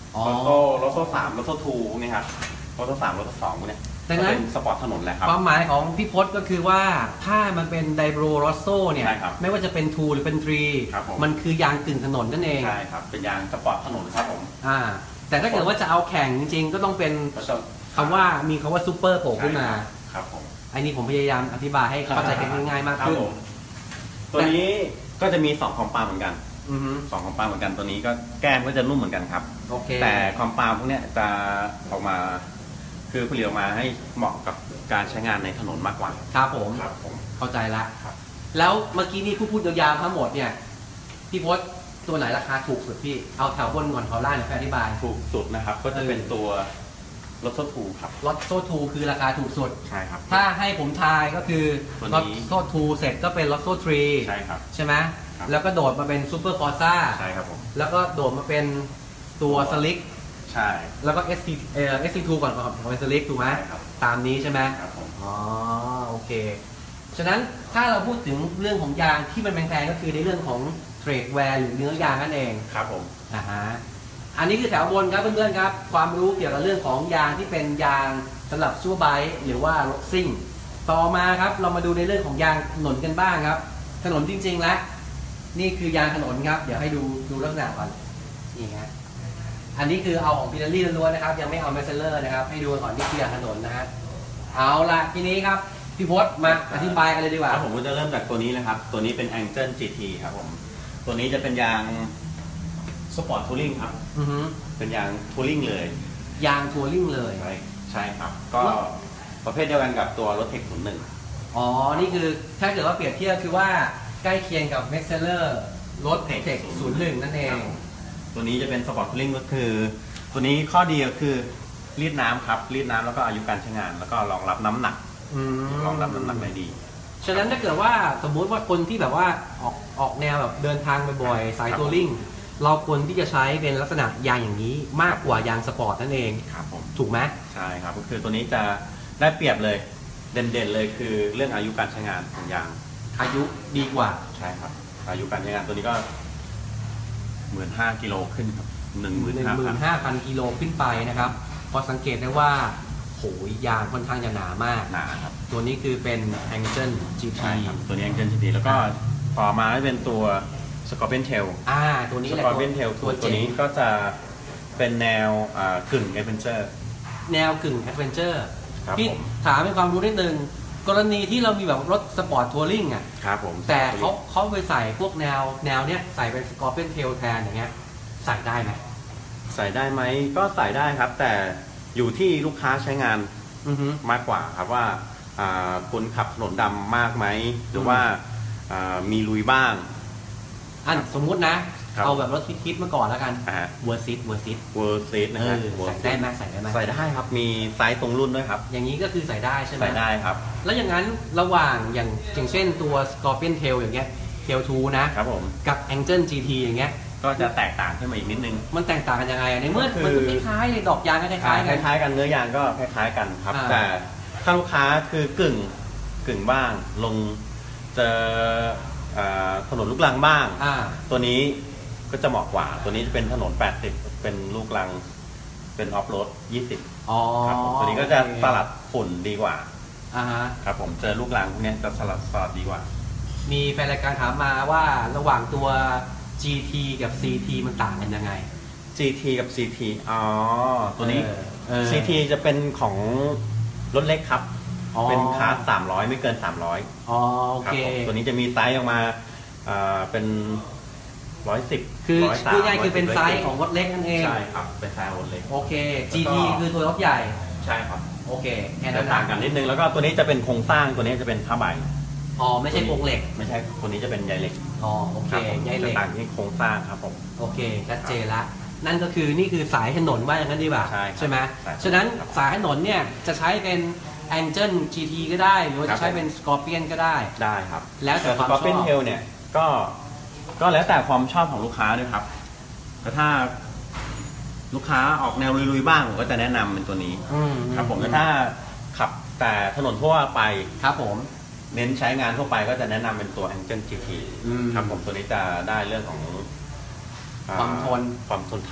รถโซ่รถโซ่สามรถโซ่ทูนี่ครับรถโซ่สามรถโซ่สองพวกเนี้ยดังนั้นสปอร์ตถนนแหละครับความหมายของพี่พจน์ก็คือว่าถ้ามันเป็นไดโบรรอสโซเนี่ยไม่ว่าจะเป็นทูหรือเป็นทรีมันคือยางกึ่งถนนนั่นเองใช่ครับเป็นยางสปอร์ตถนนครับผมอ่าแต่ถ้าเกิดว่าจะเอาแข่งจริงๆก็ต้องเป็นคำว่ามีคำว่าซูเปอร์โผล่ขึ้นมาครับผมไอ้นี่ผมพยายามอธิบายให้เข้าใจกันง่ายๆมากขึ้นตัวนี้ก็จะมีสองคอมปาเหมือนกันสองคอมปาเหมือนกันตัวนี้ก็แก้มก็จะนุ่มเหมือนกันครับแต่คอมปาพวกนี้จะออกมาคือผลิตออกมาให้เหมาะกับการใช้งานในถนนมากกว่าครับผมครับผมเข้าใจละแล้วเมื่อกี้นี่พูดพูดยาวๆทั้งหมดเนี่ยพี่พจน์ตัวไหนราคาถูกสุดพี่เอาแถวบนก่อนแถวล่างเนี่ยอธิบายถูกสุดนะครับก็จะเป็นตัวรถโซ่ทูครับรถโซ่ทูคือราคาถูกสุดใช่ครับถ้าให้ผมทายก็คือรถโซ่ทูเสร็จก็เป็นรถโซ่ทรีใช่ครับใช่ไหมแล้วก็โดดมาเป็นซูเปอร์คอร์ซ่าใช่ครับผมแล้วก็โดดมาเป็นตัวสลิกใช่แล้วก็ เอส ที เอ่อ เอส ที ทู ก่อนก่อนของเป็นสลิกถูกไหมตามนี้ใช่ไหมครับผมอ๋อโอเคฉะนั้นถ้าเราพูดถึงเรื่องของยางที่มันแพงๆก็คือในเรื่องของเทรดแวร์หรือเนื้อยางนั่นเองครับผมอ่าฮะอันนี้คือแถวบนครับเพื่อนๆครับความรู้เกี่ยวกับเรื่องของยางที่เป็นยางสำหรับซูเปอร์ไบค์หรือว่ารถซิ่งต่อมาครับเรามาดูในเรื่องของยางถนนกันบ้างครับถนนจริงๆแล้วนี่คือยางถนนครับเดี๋ยวให้ดูดูลักษณะก่อนนี่ฮะอันนี้คือเอาของพิลารี่ล้วนๆนะครับยังไม่เอาเมสเซอร์นะครับให้ดูก่อนที่คือยางถนนนะฮะเอาละทีนี้ครับพี่พจน์มาอธิบายกันเลยดีกว่าผมก็จะเริ่มจากตัวนี้เลยครับตัวนี้เป็น Angel จี ที ครับผมตัวนี้จะเป็นยางสปอร์ตทัวริงครับเป็นยางทัวริงเลยยางทัวริงเลยใช่ใช่ครับก็ประเภทเดียวกันกับตัวรถเทคศูนย์หนึ่งอ๋อนี่คือถ้าเกิดว่าเปรียบเทียบคือว่าใกล้เคียงกับเมสเซอร์รถเทคศูนย์หนึ่งนั่นเองตัวนี้จะเป็นสปอร์ตทัวริงก็คือตัวนี้ข้อดีก็คือรีดน้ำครับรีดน้ำแล้วก็อายุการใช้งานแล้วก็รองรับน้ำหนักรองรับน้ำหนักได้ดีฉะนั้นถ้าเกิดว่าสมมุติว่าคนที่แบบว่าออกออกแนวแบบเดินทางบ่อยๆสายทัวริงเราควรที่จะใช้เป็นลักษณะยางอย่างนี้มากกว่ายางสปอร์ตนั่นเองครับผมถูกไหมใช่ครับก็คือตัวนี้จะได้เปรียบเลยเด่นๆเลยคือเรื่องอายุการใช้งานของยางอายุดีกว่าใช่ครับอายุการใช้งานตัวนี้ก็หมื่นห้ากิโลขึ้นครับหนึ่งหมื่นห้าพันกิโลขึ้นไปนะครับพอสังเกตได้ว่าโหยางค่อนข้างจะหนามากหนาครับตัวนี้คือเป็น Angel จี ทีครับตัวนี้ Angel จี ที แล้วก็ต่อมาเป็นตัว Scorpion Tail อ่าตัวนี้แหละ Scorpion Tail ตัวตัวนี้ก็จะเป็นแนวกึ่ง Adventure แนวกึ่ง Adventure พี่ถามเป็นความรู้นิดนึงกรณีที่เรามีแบบรถสปอร์ตทัวริงอ่ะครับผมแต่เขาเขาไปใส่พวกแนวแนวเนี้ยใส่เป็น Scorpion Tail แทนอย่างเงี้ยใส่ได้ไหมใส่ได้ไหมก็ใส่ได้ครับแต่อยู่ที่ลูกค้าใช้งานมากกว่าครับว่าคุณขับถนนดำมากไหมหรือว่ามีลุยบ้างอันสมมุตินะเอาแบบรถคิดๆเมื่อก่อนแล้วกันเวอร์ซิตเวอร์ซิตเวอร์ซิตนะฮะใส่ได้ไหมใส่ได้ไหมใส่ได้ครับมีไซส์ตรงรุ่นด้วยครับอย่างนี้ก็คือใส่ได้ใช่ไหมใส่ได้ครับแล้วอย่างนั้นระหว่างอย่างอย่างเช่นตัว Scorpion Tail อย่างเงี้ย Tail ทูนะครับผมกับ Angel จี ที อย่างเงี้ยก็จะแตกต่างขึ้นมาอีกนิดนึงมันแตกต่างกันยังไงในเมื่อมันคล้ายๆเลยดอกยางก็คล้ายๆกันคล้ายๆกันเนื้อยางก็คล้ายๆกันครับแต่ถ้าลูกค้าคือกึ่งกึ่งบ้างลงเจอถนนลูกรังบ้างตัวนี้ก็จะเหมาะกว่าตัวนี้จะเป็นถนนแปดสิบเป็นลูกรังเป็นออฟโรดยี่สิบครับตัวนี้ก็จะสลัดฝุ่นดีกว่าครับผมเจอลูกรังพวกนี้จะสลัดสลัดดีกว่ามีแฟนรายการถามมาว่าระหว่างตัว จี ที กับ ซี ที มันต่างกันยังไงจี ที กับ ซี ที อ๋อตัวนี้ ซี ที จะเป็นของรถเล็กครับเป็นคาร์สามร้อยไม่เกินสามร้อยอ๋อโอเคตัวนี้จะมีไซส์ออกมาเป็นร้อยสิบคือพูดง่ายคือเป็นไซส์ของรถเล็กนั่นเองใช่ครับเป็นไซส์รถเล็กโอเค จี ที คือตัวรถใหญ่ใช่ครับโอเคแค่นั้นต่างกันนิดนึงแล้วก็ตัวนี้จะเป็นโครงสร้างตัวนี้จะเป็นผ้าใบอ๋อไม่ใช่โครงเหล็กไม่ใช่ตัวนี้จะเป็นใยเหล็กอ๋อโอเคใยเหล็กต่างที่โครงสร้างครับผมโอเคชัดเจนละนั่นก็คือนี่คือสายถนนว่าอย่างนั้นดีกว่าใช่ไหมฉะนั้นสายถนนเนี่ยจะใช้เป็น Angel จี ที ก็ได้หรือว่าจะใช้เป็น Scorpion ก็ได้ได้ครับแล้วแต่ความชอบ Scorpion Tail เนี่ยก็ก็แล้วแต่ความชอบของลูกค้าด้วยครับแต่ถ้าลูกค้าออกแนวลุยๆบ้างผมก็จะแนะนำเป็นตัวนี้ครับผมแต่ถ้าขับแต่ถนนทั่วไปครับผมเน้นใช้งานทั่วไปก็จะแนะนำเป็นตัว Angel จี ที ครับผมตัวนี้จะได้เรื่องของความทนความทนทาน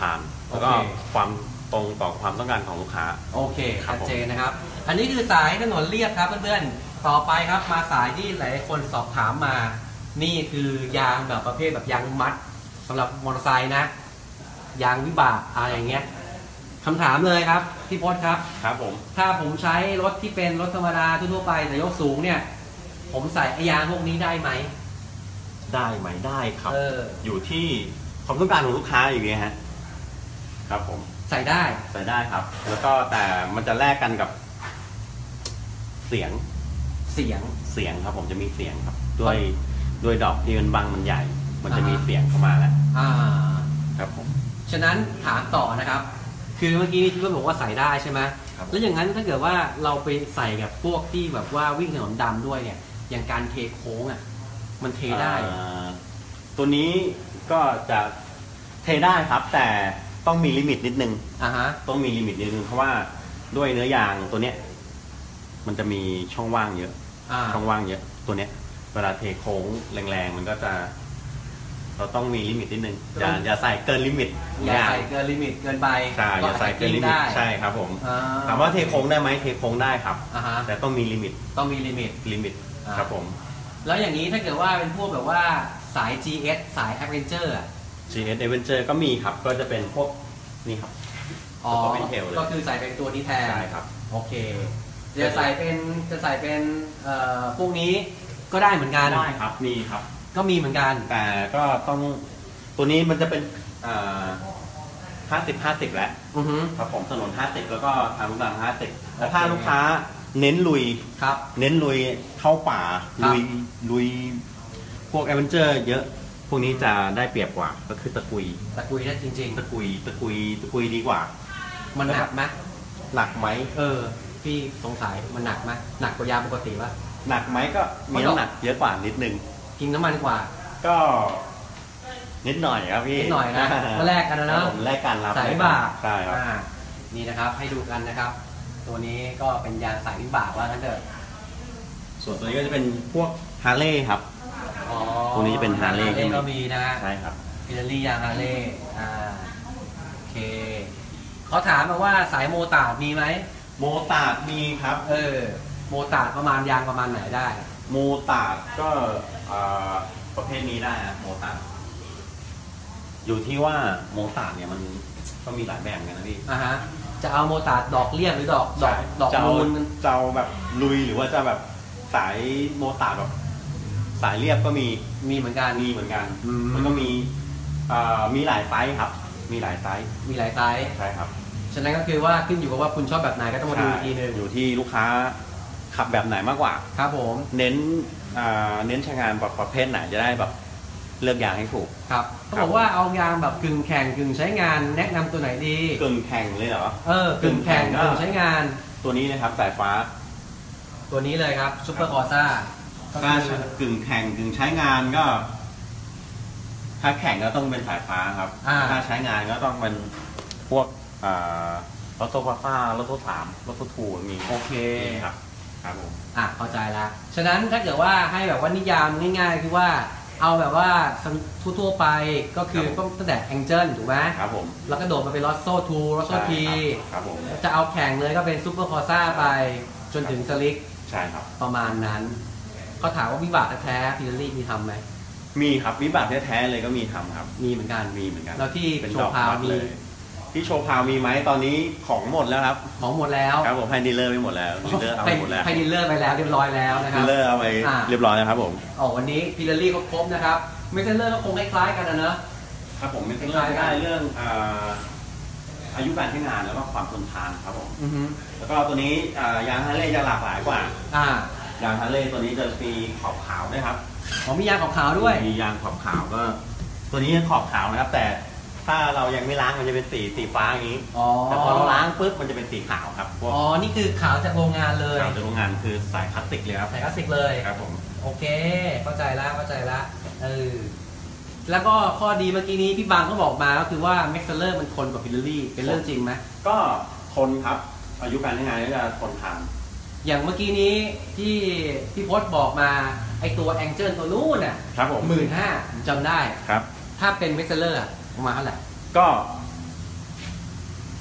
แล้วก็ความตรงต่อความต้องการของลูกค้าโอเคชัดเจนนะครับอันนี้คือสายถนนเรียบครับเพื่อนๆต่อไปครับมาสายที่หลายคนสอบถามมานี่คือยางแบบประเภทแบบยางมัดสำหรับมอเตอร์ไซค์นะยางวิบากอะไรอย่างเงี้ยคำถามเลยครับพี่พจน์ครับครับผมถ้าผมใช้รถที่เป็นรถธรรมดาทั่วไปแต่ยกสูงเนี่ยผมใส่ไอ้ยางพวกนี้ได้ไหมได้ไหมได้ครับ อ, อยู่ที่ความต้องการของลูกค้าอย่างเงี้ยฮะครับผมใส่ได้ใส่ได้ครับแล้วก็แต่มันจะแลกกันกับเสียงเสียงเสียงครับผมจะมีเสียงครับด้วยด้วยดอกที่มันบางมันใหญ่มันจะมีเสียงเข้ามาแล้วอ่าครับผมฉะนั้นถามต่อนะครับคือเมื่อกี้ที่เพื่อนบอกว่าใส่ได้ใช่ไหมแล้วอย่างนั้นถ้าเกิดว่าเราไปใส่กับพวกที่แบบว่าวิ่งถนนดำด้วยเนี่ยอย่างการเทโค้งอ่ะมันเทได้ตัวนี้ก็จะเทได้ครับแต่ต้องมีลิมิตนิดนึงอ่าฮะต้องมีลิมิตนิดนึงเพราะว่าด้วยเนื้อยางตัวเนี้ยมันจะมีช่องว่างเยอะช่องว่างเยอะตัวเนี้ยเวลาเทโค้งแรงๆมันก็จะเราต้องมีลิมิตนิดนึงอย่าอย่าใส่เกินลิมิตอย่าใส่เกินลิมิตเกินไปใช่อย่าใส่เกินลิมิตใช่ครับผมถามว่าเทโค้งได้ไหมเทโค้งได้ครับแต่ต้องมีลิมิตต้องมีลิมิตลิมิตครับผมแล้วอย่างนี้ถ้าเกิดว่าเป็นพวกแบบว่าสาย จี เอส สาย Adventure อ่ะจี เอส Adventure ก็มีครับก็จะเป็นพวกนี่ครับอ๋อก็คือใส่เป็นตัวนี้แทนใช่ครับโอเคจะใส่เป็นจะใส่เป็นเอ่อพวกนี้ก็ได้เหมือนกันได้ครับมีครับก็มีเหมือนกันแต่ก็ต้องตัวนี้มันจะเป็นห้าสิบห้าสิบแล้วครับผมถนนห้าสิบแล้วก็ทางลูกค้าห้าสิบแต่ถ้าลูกค้าเน้นลุยครับเน้นลุยเข้าป่าลุยลุยพวกแอดเวนเจอร์เยอะพวกนี้จะได้เปรียบกว่าก็คือตะกุยตะกุยได้จริงๆตะกุยตะกุยตะกุยดีกว่ามันหนักไหมหนักไหมเออพี่สงสัยมันหนักไหมหนักกว่ายาปกติปะหนักไหมก็มีน้ำหนักเยอะกว่านิดนึงกินน้ำมันกว่าก็นิดหน่อยครับพี่นิดหน่อยนะก็แลกกันนะเนาะแลกกันครับสายวิบากใช่ครับนี่นะครับให้ดูกันนะครับตัวนี้ก็เป็นยางสายวิบากว่างั้นเถอะส่วนตัวนี้ก็จะเป็นพวกฮาร์เลย์ครับตัวนี้จะเป็นฮาร์เลย์ก็มีนะใช่ครับพิลลี่ยางฮาร์เลย์อ่าโอเคเขาถามมาว่าสายโมตาร์ดมีไหมโมตาร์ดมีครับเออโมตาร์ดประมาณยางประมาณไหนได้โมตาร์ดก็ประเภทนี้ได้นะโมตาร์ดอยู่ที่ว่าโมตาร์ดเนี่ยมันก็มีหลายแบบกันนะพี่อ่าฮะจะเอาโมตาร์ดดอกเรียบหรือดอกดอกดอกนูนจะเอาแบบลุยหรือว่าจะแบบสายโมตาร์ดแบบสายเรียบก็มีมีเหมือนกันมีเหมือนกันมันก็มีมีหลายไซส์ครับมีหลายไซส์มีหลายไซส์ใช่ครับฉะนั้นก็คือว่าขึ้นอยู่กับว่าคุณชอบแบบไหนก็ต้องมาดูอีกทีนึงอยู่ที่ลูกค้าขับแบบไหนมากกว่าครับผมเน้นเน้นใช้งานแบบประเภทไหนจะได้แบบเลือกยางให้ถูกครับเขาบอกว่าเอายางแบบกึ่งแข่งกึ่งใช้งานแนะนำตัวไหนดีกึ่งแข่งเลยเหรอเออกึ่งแข่งกึ่งใช้งานตัวนี้นะครับสายฟ้าตัวนี้เลยครับซุปเปอร์คอร์ซ่าถ้ากึ่งแข่งกึ่งใช้งานก็ถ้าแข่งก็ต้องเป็นสายฟ้าครับถ้าใช้งานก็ต้องเป็นพวกรถโซฟาฟ้ารถโซสามรถโซทูมีโอเคครับครับผมอ่ะเข้าใจแล้วฉะนั้นถ้าเกิดว่าให้แบบว่านิยามง่ายๆคือว่าเอาแบบว่าทั่วๆไปก็คือตั้งแต่แองเจิลถูกไหมครับผมแล้วก็โดดมาเป็นรถโซทูรถโซทีครับผมจะเอาแข่งเลยก็เป็นซุปเปอร์คอร์ซ่าไปจนถึงสลิกใช่ครับประมาณนั้นเขาถามว่าวิบากแท้พิลลี่มีทำไหมมีครับวิบากแท้ๆเลยก็มีทำครับมีเหมือนกันมีเหมือนกันแล้วที่โชว์พาวมีที่โชว์พาวมีไหมตอนนี้ของหมดแล้วครับของหมดแล้วครับผมให้ดีลเลอร์ไปหมดแล้วดีลเลอร์เอาหมดแล้วให้ดีลเลอร์ไปแล้วเรียบร้อยแล้วนะครับดีลเลอร์เอาไปเรียบร้อยแล้วครับผมอ๋อวันนี้พิลลี่ก็ครบนะครับเมสเซนเลอร์ก็คงคล้ายๆกันนะเนอะครับผมเมสเซนเลอร์ได้เรื่องอายุการใช้งานแล้วก็ความทนทานครับผมแล้วก็ตัวนี้ยางฮาร์เลย์จะหลากหลายกว่ายางฮาร์เลย์ตัวนี้จะมีขอบขาวด้วยครับอ๋อมียางขอบขาวด้วยมียางขอบขาวก็ตัวนี้ขอบขาวนะครับแต่ถ้าเรายังไม่ล้างมันจะเป็นสีสีฟ้าอย่างนี้แต่พอเราล้างปุ๊บมันจะเป็นสีขาวครับอ๋อนี่คือขาวจากโรงงานเลยขาวจากโรงงานคือสายคลาสสิกเลยครับสายคลาสสิกเลยครับผมโอเคเข้าใจแล้วเข้าใจแล้วเออแล้วก็ข้อดีเมื่อกี้นี้พี่บางก็บอกมาก็คือว่าแม็กซ์เลอร์มันทนกว่าพิลลี่เป็นเรื่องจริงไหมก็ทนครับอายุการใช้งานก็จะทนทานอย่างเมื่อกี้นี้ที่พี่พจน์บอกมาไอตัวแองเจิลตัวนู้นน่ะครับผมหมื่นห้าจำได้ครับถ้าเป็นแม็กซ์เลอร์ประมาณเท่าไหร่ก็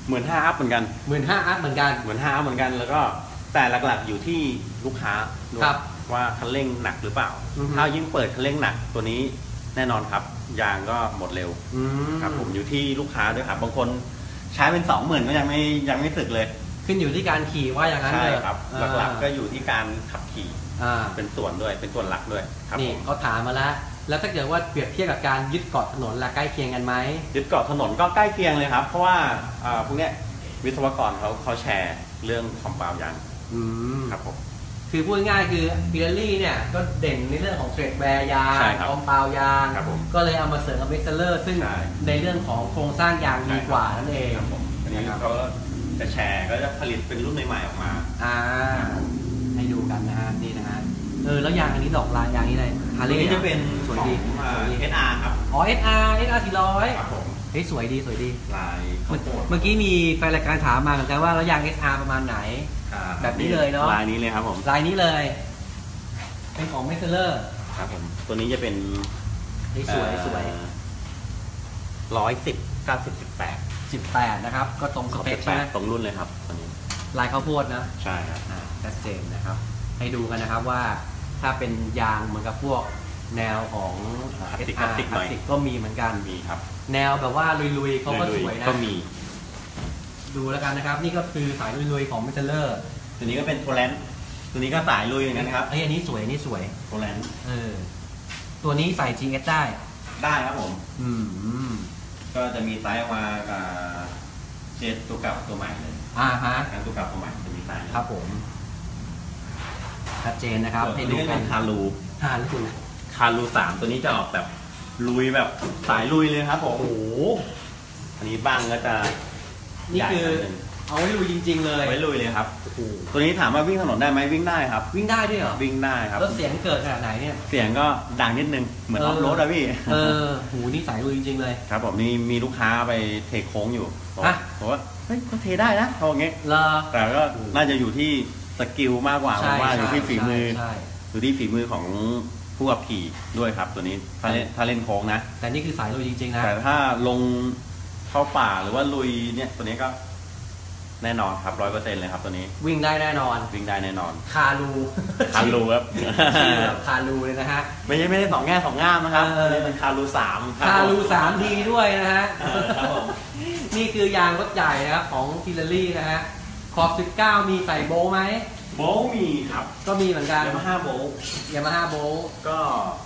หมื่นห้าอัพเหมือนกันหมื่นห้าอัพเหมือนกันหมื่นห้าอัพเหมือนกันแล้วก็แต่หลักๆอยู่ที่ลูกค้าครับว่าคันเร่งหนักหรือเปล่าถ้ายิ่งเปิดคันเร่งหนักตัวนี้แน่นอนครับยางก็หมดเร็วครับผมอยู่ที่ลูกค้าด้วยครับบางคนใช้เป็นสองหมื่นก็ยังไม่ยังไม่สึกเลยขึ้นอยู่ที่การขี่ว่าอย่างนั้นเลยใช่ครับหลักๆก็อยู่ที่การขับขี่เป็นส่วนด้วยเป็นส่วนหลักด้วยครับนี่เขาถามมาแล้วแล้วถ้าเกิดว่าเปรียบเทียบกับการยึดเกาะถนนละใกล้เคียงกันไหมยึดเกาะถนนก็ใกล้เคียงเลยครับเพราะว่าพวกเนี้ยวิศวกรเขาเขาแชร์เรื่องคอมเปลยางครับผมคือพูดง่ายๆคือพิลลี่เนี่ยก็เด่นในเรื่องของเทรดแวร์ยางคอมเปลยางก็เลยเอามาเสริมกับเม็กซ์เลอร์ซึ่งในเรื่องของโครงสร้างยางดีกว่านั่นเองอันนี้เขาจะแชร์ก็จะผลิตเป็นรุ่นใหม่ๆออกมาอ่าให้ดูกันนะฮะนี่นะฮะเออแล้วยางอันนี้ดอกลายยางนี้เลยฮาร์เลย์นี่จะเป็นสวยดีเอส อาร์ ครับอ๋อ เอส อาร์ เอส อาร์ สี่ร้อยครับผมเฮ้ยสวยดีสวยดีลายเมื่อกี้มีแฟนรายการถามมาเหมือนกันว่าแล้วยาง เอส อาร์ ประมาณไหนแบบนี้เลยเนาะลายนี้เลยครับผมลายนี้เลยเป็นของเมสเซอร์ครับผมตัวนี้จะเป็นสวยสวยร้อยสิบเก้าสิบสิบแปดสิบแปดนะครับก็ตรงสเปคใช่ไหมตรงรุ่นเลยครับตัวนี้ลายข้าวโพดนะใช่ครับชัดเจนนะครับให้ดูกันนะครับว่าถ้าเป็นยางเหมือนกับพวกแนวของเอส อาร์ก็มีเหมือนกันมีครับแนวแบบว่าลุยๆเขาก็สวยนะก็มีดูแล้วกันนะครับนี่ก็คือสายลุยๆของเมสเซอร์ตัวนี้ก็เป็นโทแลนด์ตัวนี้ก็สายลุยเหมือนกันครับไอ้อันนี้สวยอันนี้สวยโทแลนด์เออตัวนี้ใส่ จี เอส ได้ได้ครับผมอืมก็จะมีไซส์ออกมาเจ็ดตัวเก่าตัวใหม่เลยอ่าฮะทั้งตัวเก่าตัวใหม่จะมีไซส์ครับผมชัดเจนนะครับให้ดูเป็นคารูคารูคารูสามตัวนี้จะออกแบบลุยแบบสายลุยเลยครับผมโอ้โหอันนี้บ้างก็จะนี่คือเอาไว้ลุยจริงๆเลยไว้ลุยเลยครับตัวนี้ถามว่าวิ่งถนนได้ไหมวิ่งได้ครับวิ่งได้ด้วยเหรอวิ่งได้ครับแล้วเสียงเกิดขนาดไหนเนี่ยเสียงก็ดังนิดนึงเหมือนออฟโรดอะพี่เออหูนี่สายลุยจริงๆเลยครับผมนี่มีลูกค้าไปเทโค้งอยู่บอกว่าเฮ้ยก็เทได้นะเขาอย่างเงี้ยแต่ก็น่าจะอยู่ที่สกิลมากกว่าผมว่าอยู่ที่ฝีมืออยู่ที่ฝีมือของผู้ขับขี่ด้วยครับตัวนี้ถ้าเล่นถ้าเล่นโค้งนะแต่นี่คือสายลุยจริงๆนะแต่ถ้าลงเข้าป่าหรือว่าลุยเนี่ยตัวนี้ก็แน่นอนครับร้อยเปอร์เซ็นต์เลยครับตัวนี้วิ่งได้แน่นอนวิ่งได้แน่นอนคารูคารูครับคารูเลยนะฮะไม่ใช่ไม่ได้สองแง่สองง่ามนะครับนี่เป็นคารูสามคารูสามดีด้วยนะฮะนี่คือยางรถใหญ่นะครับของทิลเลอรี่นะฮะขอบสิบเก้ามีใส่โบไหมโบมีครับก็มีเหมือนกันยามาฮ่าโบยามาฮ่าโบก็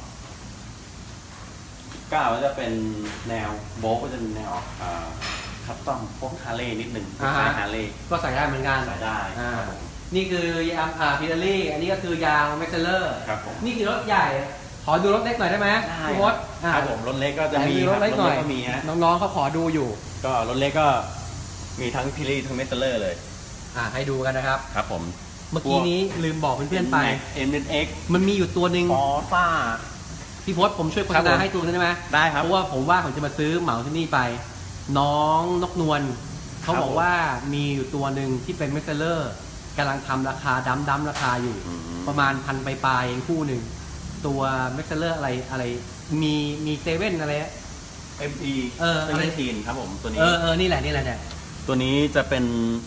ก้าวจะเป็นแนวโบก็จะเป็นแนวคัสตอมพวกฮาร์เลย์นิดหนึ่งใช้ฮาร์เลย์ก็ใส่ได้เหมือนกันใส่ได้นี่คือยางอ่าพิลลี่อันนี้ก็คือยางเมสเซอร์ครับผมนี่คือรถใหญ่ขอดูรถเล็กหน่อยได้ไหมพี่มดครับผมรถเล็กก็จะมีรถเล็กหน่อยมีฮะน้องๆเขาขอดูอยู่ก็รถเล็กก็มีทั้งพิลลี่ทั้งเมสเซอร์เลยอ่าให้ดูกันนะครับครับผมเมื่อกี้นี้ลืมบอกเพื่อนๆไปเอ็ม เอ็กซ์มันมีอยู่ตัวหนึ่งฟอร์ซ่าพี่พศผมช่วยโฆษณาให้ตัวนึงได้ไหมได้ครับเพราะว่าผมว่าผมจะมาซื้อเหมาที่นี่ไปน้องนกนวลเขาบอกว่ามีอยู่ตัวหนึ่งที่เป็นเมสเซอร์กำลังทำราคาดั้มดั้มราคาอยู่ประมาณพันปลายๆคู่หนึ่งตัวเมสเซอร์อะไรอะไรมีมีเซเว่นอะไรเอ็มอีเอออะไรทีนครับผมตัวนี้เออเออนี่แหละนี่แหละเนี่ยตัวนี้จะเป็น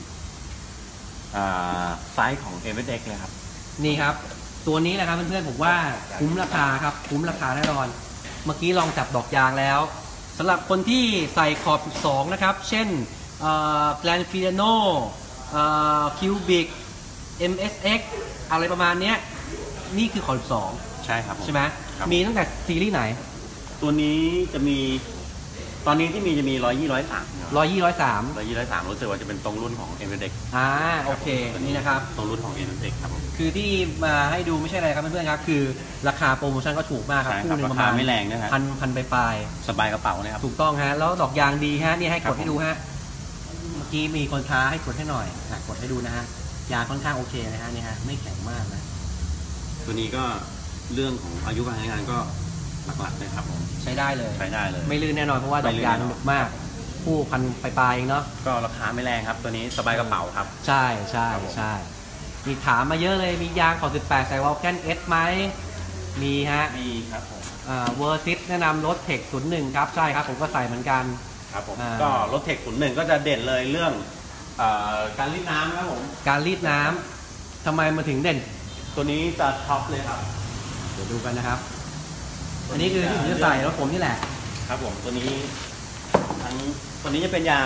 ไซส์ของ เอ็ม เอส เอ็กซ์ เลยครับนี่ครับตัวนี้แหละครับเพื่อนๆผมว่าคุ้มราคาครับคุ้มราคาแน่นอนเมื่อกี้ลองจับดอกยางแล้วสำหรับคนที่ใส่ขอบสองนะครับเช่นแกรนฟิเดโนคิวบิก เอ็ม เอส เอ็กซ์ อะไรประมาณนี้นี่คือขอบสองใช่ครับใช่ไหมมีตั้งแต่ซีรีส์ไหนตัวนี้จะมีตอนนี้ที่มีจะมีร้อยยี่ร้อยสามร้อยยี่ร้อยสามร้อยยี่ร้อยสามรู้สึกว่าจะเป็นตรงรุ่นของ เอ็ม เอส เอ็กซ์อ่าโอเคนี่นะครับตรงรุ่นของ เอ็ม เอส เอ็กซ์ ครับคือที่มาให้ดูไม่ใช่อะไรครับเพื่อนๆครับคือราคาโปรโมชั่นก็ถูกมากครับคู่หนึ่งประมาณไม่แรงนะครับพันพันปลายสบายกระเป๋านะครับถูกต้องฮะแล้วดอกยางดีฮะนี่ให้กดให้ดูฮะเมื่อกี้มีคนท้าให้กดให้หน่อยกดให้ดูนะฮะยางค่อนข้างโอเคนะฮะนี่ฮะไม่แข็งมากนะตัวนี้ก็เรื่องของอายุการใช้งานก็หลักๆเลยครับผมใช้ได้เลยใช้ได้เลยไม่ลื่นแน่นอนเพราะว่าดอกยางหนึบมากคู่พันปลายๆเองเนาะก็ราคาไม่แรงครับตัวนี้สบายกระเป๋าครับใช่ใช่ใช่มีถามมาเยอะเลยมียางขอสิบแปดใส่วอลแกนเอสไหมมีฮะมีครับผมเวอร์ซิสแนะนำรถเทคศูนย์หนึ่งครับใช่ครับผมก็ใส่เหมือนกันครับผมก็รถเทคศูนย์หนึ่งก็จะเด่นเลยเรื่องการรีดน้ำครับผมการรีดน้ำทำไมมาถึงเด่นตัวนี้จะท็อปเลยครับเดี๋ยวดูกันนะครับอันนี้คือที่ผมจะใส่รถผมนี่แหละครับผมตัวนี้ทั้งตัวนี้จะเป็นยาง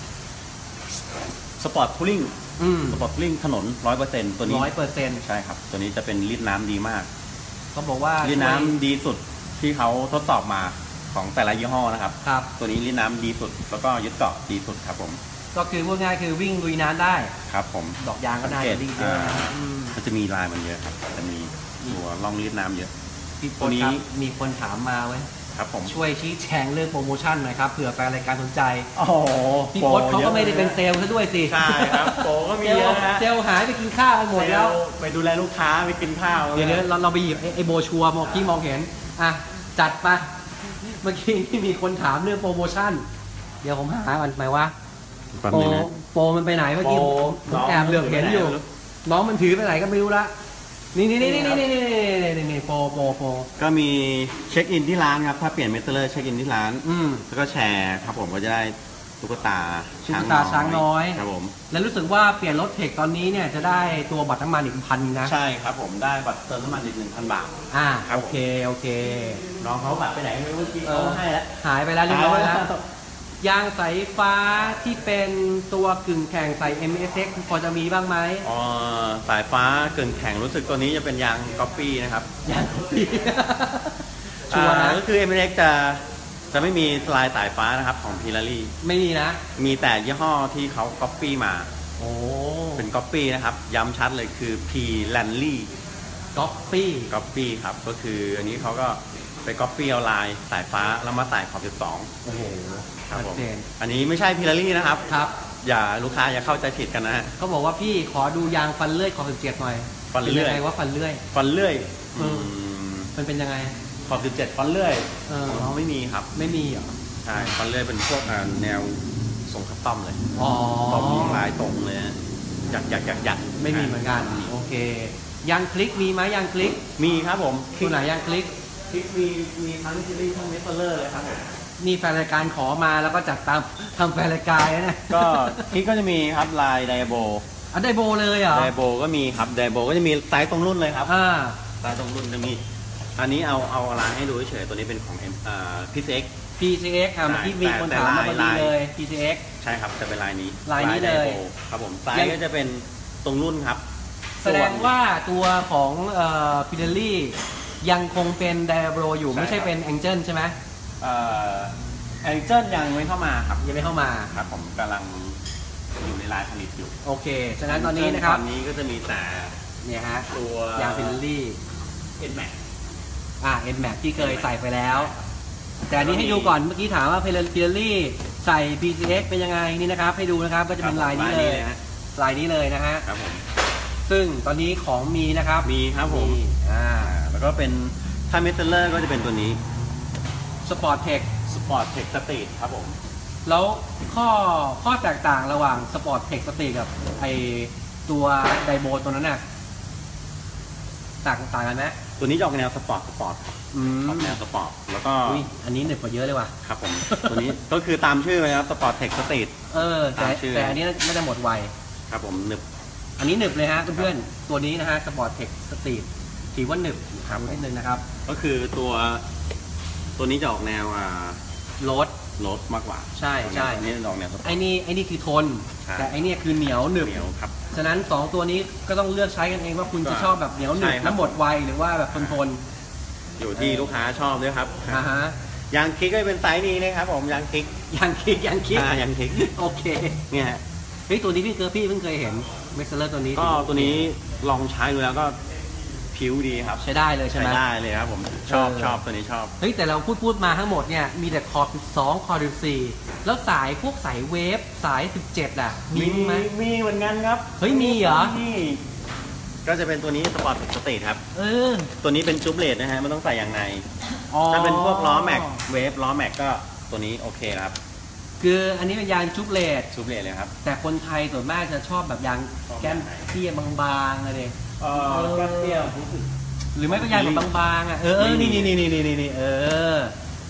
สปอร์ตคูลิ่งสปอร์ตคูลิ่งถนนร้อยเปอร์เซ็นต์ตัวนี้ร้อยเปอร์เซ็นต์ใช่ครับตัวนี้จะเป็นรีดน้ำดีมากเขาบอกว่ารีดน้ำดีสุดที่เขาทดสอบมาของแต่ละยี่ห้อนะครับครับตัวนี้รีดน้ำดีสุดแล้วก็ยึดเกาะดีสุดครับผมก็คือพูดง่ายคือวิ่งลุยน้ำได้ครับผมดอกยางก็ได้ดีเยอะมันจะมีลายมันเยอะครับจะมีตัวร่องรีดน้ำเยอะตัวนี้มีคนถามมาไว้ครับผมช่วยชี้แจงเรื่องโปรโมชั่นหน่อยครับเผื่อแฟนรายการสนใจโอ้พี่พศเขาก็ไม่ได้เป็นเซลล์ซะด้วยสิใช่ครับโปก็มีเยอะนะเซลล์หายไปกินข้าวไปหมดแล้วไปดูแลลูกค้าไปกินข้าวเดี๋ยวเราเราไปหยิบไอ้โบชัวมองที่มองเห็นอ่ะจัดไปเมื่อกี้ที่มีคนถามเรื่องโปรโมชั่นเดี๋ยวผมหามันไหมว่าโปรโปรมันไปไหนเมื่อกี้ผมแอบเหลือบเห็นอยู่น้องมันถือไปไหนก็ไม่รู้ละนี่นี่นี่นี่นี่นี่นี่นี่โปรโปรโปรก็มีเช็คอินที่ร้านครับถ้าเปลี่ยนเมทัลเลอร์เช็คอินที่ร้านแล้วก็แชร์ครับผมก็จะได้ตุ๊กตาตุ๊กตาช้างน้อยครับผมแล้วรู้สึกว่าเปลี่ยนรถเทคตอนนี้เนี่ยจะได้ตัวบัตรน้ำมันอีกพันนะใช่ครับผมได้บัตรเติมน้ำมันอีกหนึ่งพันบาทอ่าโอเคโอเคน้องเขาบัตรไปไหนไม่รู้ที่เขาให้แล้วหายไปแล้วเรียบร้อยแล้วยางสายฟ้าที่เป็นตัวกึ่งแข่งใส่ เอ็ม เอส เอ็กซ์ พอจะมีบ้างไหมอ๋อสายฟ้ากึ่งแข่งรู้สึกตัวนี้จะเป็นยางก๊อปปี้นะครับยางก๊อปปี้ชัวร์นะก็คือ เอ็ม เอส เอ็กซ์ จะจะไม่มีลายสายฟ้านะครับของพิลารี่ไม่มีนะมีแต่ยี่ห้อที่เขาก๊อปปี้มาโอ้เป็นก๊อปปี้นะครับย้ำชัดเลยคือ P Rally ก๊อปปี้ก๊อปปี้ครับก็คืออันนี้เขาก็ไปก๊อปปี้เอาลายสายฟ้าแล้วมาใส่ขอบสิบสองโอ้โหครับผมอันนี้ไม่ใช่พิลารี่นะครับครับอย่าลูกค้าอย่าเข้าใจผิดกันนะฮะเขาบอกว่าพี่ขอดูยางฟันเลื่อยขอบสิบเจ็ดหน่อยฟันเลื่อยไงว่าฟันเลื่อยฟันเลื่อยมันเป็นยังไงขอบสิบเจ็ดฟันเลื่อยอ๋อไม่มีครับไม่มีเหรอใช่ฟันเลื่อยเป็นพวกแนวทรงคัสตอมเลยอ๋อตรงลายตรงเลยหยักหยักหยักหยักไม่มีเหมือนกันโอเคยางคลิกมีไหมยางคลิกมีครับผมตัวไหนยางคลิกคลิกมีมีทั้งซิลี่ทั้งเมทัลเลอร์เลยครับผมนี่แฟนรายการขอมาแล้วก็จัดตามทำแฟนรายการนะก็คลิกก็จะมีครับลายไดโบอ่ะไดโบเลยเหรอไดโบก็มีครับไดโบก็จะมีไซส์ตรงรุ่นเลยครับอ่าไซส์ตรงรุ่นจะมีอันนี้เอาเอาลายให้ดูเฉยตัวนี้เป็นของอ่า พี ซี เอ็กซ์พี ซี เอ็กซ์ ครับที่มีคนถามมาพอดีเลย พี ซี เอ็กซ์ใช่ครับจะเป็นลายนี้ลายนี้เลยครับผมไซส์ก็จะเป็นตรงรุ่นครับแสดงว่าตัวของเอ่อพิเดลี่ยังคงเป็นไดโบอยู่ไม่ใช่เป็นแองเจิลใช่ไหมเอ่อแองเจิลยังไม่เข้ามาครับยังไม่เข้ามาครับผมกำลังอยู่ในลายผลิตอยู่โอเคฉะนั้นตอนนี้นะครับตอนนี้ก็จะมีแต่เนี่ยฮะตัวยางพิเดลี่ N Max อ่า N Max ที่เคยใส่ไปแล้วแต่อันนี้ให้ดูก่อนเมื่อกี้ถามว่าพิเดลี่ใส่ พี ซี เอ็กซ์ เป็นยังไงนี่นะครับให้ดูนะครับก็จะเป็นลายนี้เลยลายนี้เลยนะฮะครับผมซึ่งตอนนี้ของมีนะครับมีครับผมอ่าแล้วก็เป็นถ้าเมทัลเลอร์ก็จะเป็นตัวนี้สปอร์ตเทคสปอร์ตเทคสตรีทครับผมแล้วข้อข้อแตกต่างระหว่างสปอร์ตเทคสตรีทกับไอตัวไดโบตัวนั้นน่ะต่างต่างกันไหมตัวนี้จะออกแนวสปอร์ตสปอร์ตออกแนวสปอร์ตแล้วก็อันนี้เหนือกว่าเยอะเลยว่ะครับผมตัวนี้ก็คือตามชื่อเลยครับสปอร์ตเทคสตรีทเออแต่แต่อันนี้ไม่ได้หมดไวครับผมหนึบอันนี้หนึบเลยฮะเพื่อนๆตัวนี้นะฮะสปอร์ตเทคสตรีทถือว่าหนึบครับนิดนึงนะครับก็คือตัวตัวนี้จะออกแนวอ่าโรดโรดมากกว่าใช่ใช่นี่ออกแนวไอ้นี่ไอ้นี่คือทนแต่ไอ้นี่คือเหนียวหนึบเหนียวครับฉะนั้นสองตัวนี้ก็ต้องเลือกใช้กันเองว่าคุณจะชอบแบบเหนียวหนึบแล้วหมดไวหรือว่าแบบทนทนอยู่ที่ลูกค้าชอบด้วยครับอ่าฮะยางคลิกก็เป็นไซส์นี้นะครับผมยางคลิกยางคลิกยางคลิกอ่ายางคลิกโอเคเนี่ยเฮ้ยตัวนี้พี่เกอร์พี่เพิ่งเคยเห็นเมสเซอร์ตัวนี้ก็ตัวนี้ลองใช้ดูแล้วก็ผิวดีครับใช้ได้เลยใช่ไหมใช้ได้เลยครับผมชอบชอบตัวนี้ชอบเฮ้ยแต่เราพูดพูดมาทั้งหมดเนี่ยมีแต่คอร์ดสองคอร์ดสี่แล้วสายพวกสายเวฟสายสิบเจ็ดอ่ะมีไหมมีเหมือนกันครับเฮ้ยมีเหรอนี่ก็จะเป็นตัวนี้สปอร์ตสตรีทครับเออตัวนี้เป็นจูบเลดนะฮะมันต้องใส่อย่างในถ้าเป็นพวกล้อแม็กเวฟล้อแม็กก็ตัวนี้โอเคครับคืออันนี้เป็นยางจูบเลดจูบเลดเลยครับแต่คนไทยส่วนมากจะชอบแบบยางแก้มเตี้ยบางๆอะไรเออแก้มเตี้ยหรือไม่ก็ยางแบบบางๆอ่ะเออนี่นี่นี่นี่นี่นี่เออ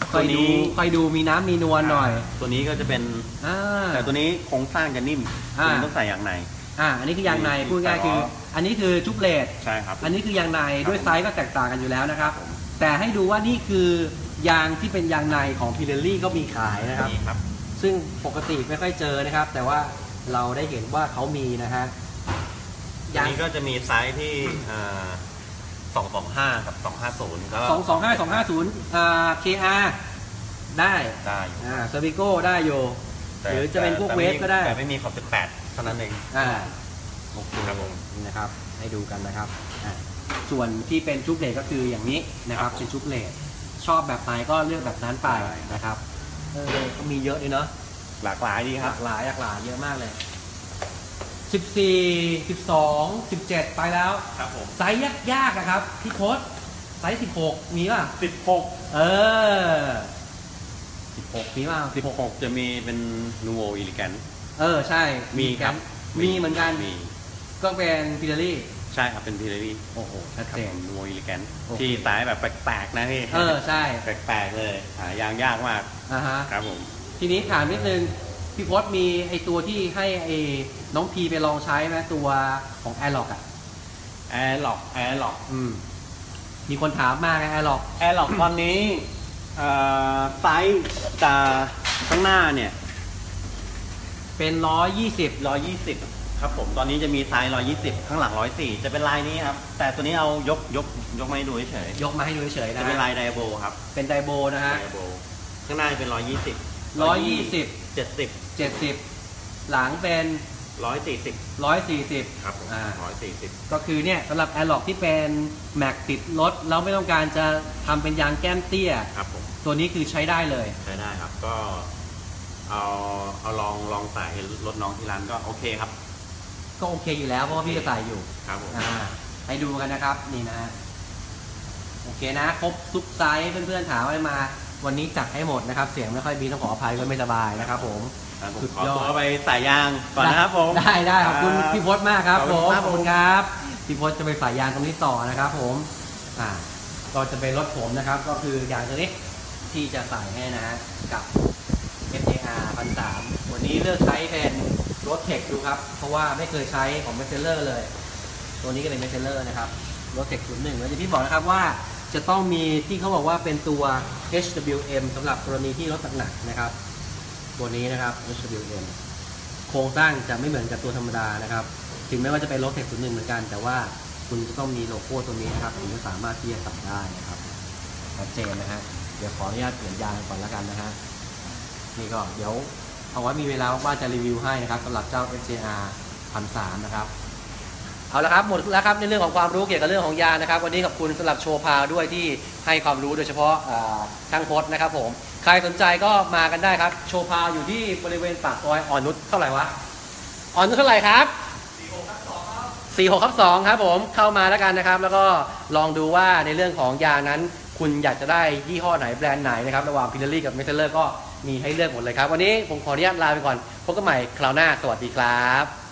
ค่อยดูค่อยดูมีน้ำมีนวลหน่อยตัวนี้ก็จะเป็นแต่ตัวนี้โครงสร้างจะนิ่มตัวนี้ต้องใส่ยางในอ่าอันนี้คือยางในพูดง่ายคืออันนี้คือจุ๊บเลดใช่ครับอันนี้คือยางในด้วยไซส์ก็แตกต่างกันอยู่แล้วนะครับแต่ให้ดูว่านี่คือยางที่เป็นยางในของพิเรลลี่ก็มีขายนะครับซึ่งปกติไม่ค่อยเจอนะครับแต่ว่าเราได้เห็นว่าเขามีนะฮะยางนี้ก็จะมีไซส์ที่สองสองห้ากับสองห้าศูนย์ก็สองสองห้าสองห้าศูนย์อ่าเคอาร์ได้ได้อ่าเซอร์วิโก้ได้อยู่หรือจะเป็นพวกเวฟก็ได้แต่ไม่มีขอบสิบแปดเท่านั้นเองอ่าโอเคนะครับให้ดูกันนะครับอ่าส่วนที่เป็นชุบเลดก็คืออย่างนี้นะครับเป็นชุบเลดชอบแบบไหนก็เลือกแบบนั้นไปนะครับเออก็มีเยอะเลยเนาะหลากหลายดีครับหลากหลายหลากหลายเยอะมากเลยสิบสี่ สิบสอง สิบเจ็ดไปแล้วครับผมไซส์ยากๆนะครับพี่โค้ดไซส์สิบหกมีป่ะสิบหกเออสิบหกมีป่ะสิบหกจะมีเป็นนูโวอิลิแกนเออใช่มีครับมีเหมือนกันมีก็เป็นพิเรลลี่ใช่ครับเป็นพิเรลลี่โอ้โหชัดเจนนูโวอิลิแกนที่สายแบบแปลกๆนะพี่เออใช่แปลกๆเลยหายางยากมากอ่าฮะครับผมทีนี้ถามนิดนึงพี่พศมีไอตัวที่ให้ไอน้องพีไปลองใช้ไหมตัวของ Airlock อะ Airlock Airlock อืมมีคนถามมากไง Airlock Airlock ตอนนี้ไซส์ตาข้างหน้าเนี่ยเป็นร้อยยี่สิบร้อยยี่สิบครับผมตอนนี้จะมีไซส์ร้อยยี่สิบข้างหลังร้อยสี่จะเป็นลายนี้ครับแต่ตัวนี้เอายกยกยกมาให้ดูเฉยยกมาให้ดูเฉยนะจะเป็นลายไดโบครับเป็นไดโบนะฮะไดโบข้างหน้าเป็นร้อยยี่สิบร้อยยี่สิบเจ็ดสิบเจ็ดสิบหลังเป็นร้อยสี่สิบร้อยสี่สิบครับผมร้อยสี่สิบก็คือเนี่ยสำหรับ Airlock ที่เป็นแม็กติดรถเราไม่ต้องการจะทำเป็นยางแก้มเตี้ยครับผมตัวนี้คือใช้ได้เลยใช้ได้ครับก็เอาเอาลองลองใส่รถน้องที่ร้านก็โอเคครับก็โอเคอยู่แล้วเพราะว่าพี่ก็ใส่อยู่ครับผมให้ดูกันนะครับนี่นะโอเคนะครบซุปไซส์เพื่อนๆถามอะไรมาวันนี้จัดให้หมดนะครับเสียงไม่ค่อยมีต้องขออภัยก็ไม่สบายนะครับผมสุดยอดไปใส่ยางก่อนนะครับผมได้ได้ขอบคุณพี่พศมากครับผมขอบคุณครับพี่พศจะไปใส่ยางตรงนี้ต่อนะครับผมอ่าก็จะเป็นรถผมนะครับก็คือยางตัวนี้ที่จะใส่ให้นะฮะกับ เอฟ เจ อาร์ หนึ่งพันสามร้อยวันนี้เลือกใช้เป็นรถเทคดูครับเพราะว่าไม่เคยใช้ของเมสเซเลอร์เลยตัวนี้ก็เป็นเมสเซเลอร์นะครับรถเทคศูนย์หนึ่งแล้วที่พี่บอกนะครับว่าจะต้องมีที่เขาบอกว่าเป็นตัว เอช ดับเบิลยู เอ็ม สำหรับกรณีที่รถหนักๆนะครับตัวนี้นะครับ เอช ดับเบิลยู เอ็ม โครงสร้างจะไม่เหมือนกับตัวธรรมดานะครับถึงแม้ว่าจะเป็นรถเทคศูนย์หนึ่งเหมือนกันแต่ว่าคุณจะต้องมีโลโก้ตัวนี้นะครับถึงจะสามารถที่จะใส่ได้นะครับชัดเจนนะฮะเดี๋ยวขออนุญาตเปลี่ยนยางก่อนละกันนะฮะนี่ก็เดี๋ยวเอาไว้มีเวลาว่าจะรีวิวให้นะครับสำหรับเจ้า เอฟ เจ อาร์ หนึ่งพันสามร้อยนะครับเอาละครับหมดแล้วครับในเรื่องของความรู้เกี่ยวกับเรื่องของยางนะครับวันนี้ขอบคุณสำหรับโชว์พาวด้วยที่ให้ความรู้โดยเฉพาะช่างพจน์นะครับผมใครสนใจก็มากันได้ครับโชว์พาวอยู่ที่บริเวณปากซอยอ่อนนุชเท่าไหร่วะอ่อนนุชเท่าไหร่ครับสี่หกทับสองครับสี่หกทับสองครับผมเข้ามาแล้วกันนะครับแล้วก็ลองดูว่าในเรื่องของยางนั้นคุณอยากจะได้ยี่ห้อไหนแบรนด์ไหนนะครับระหว่างพิเรลลี่กับเมสเซเลอร์ก็มีให้เลือกหมดเลยครับวันนี้ผมขออนุญาตลาไปก่อนพบกันใหม่คราวหน้าสวัสดีครับ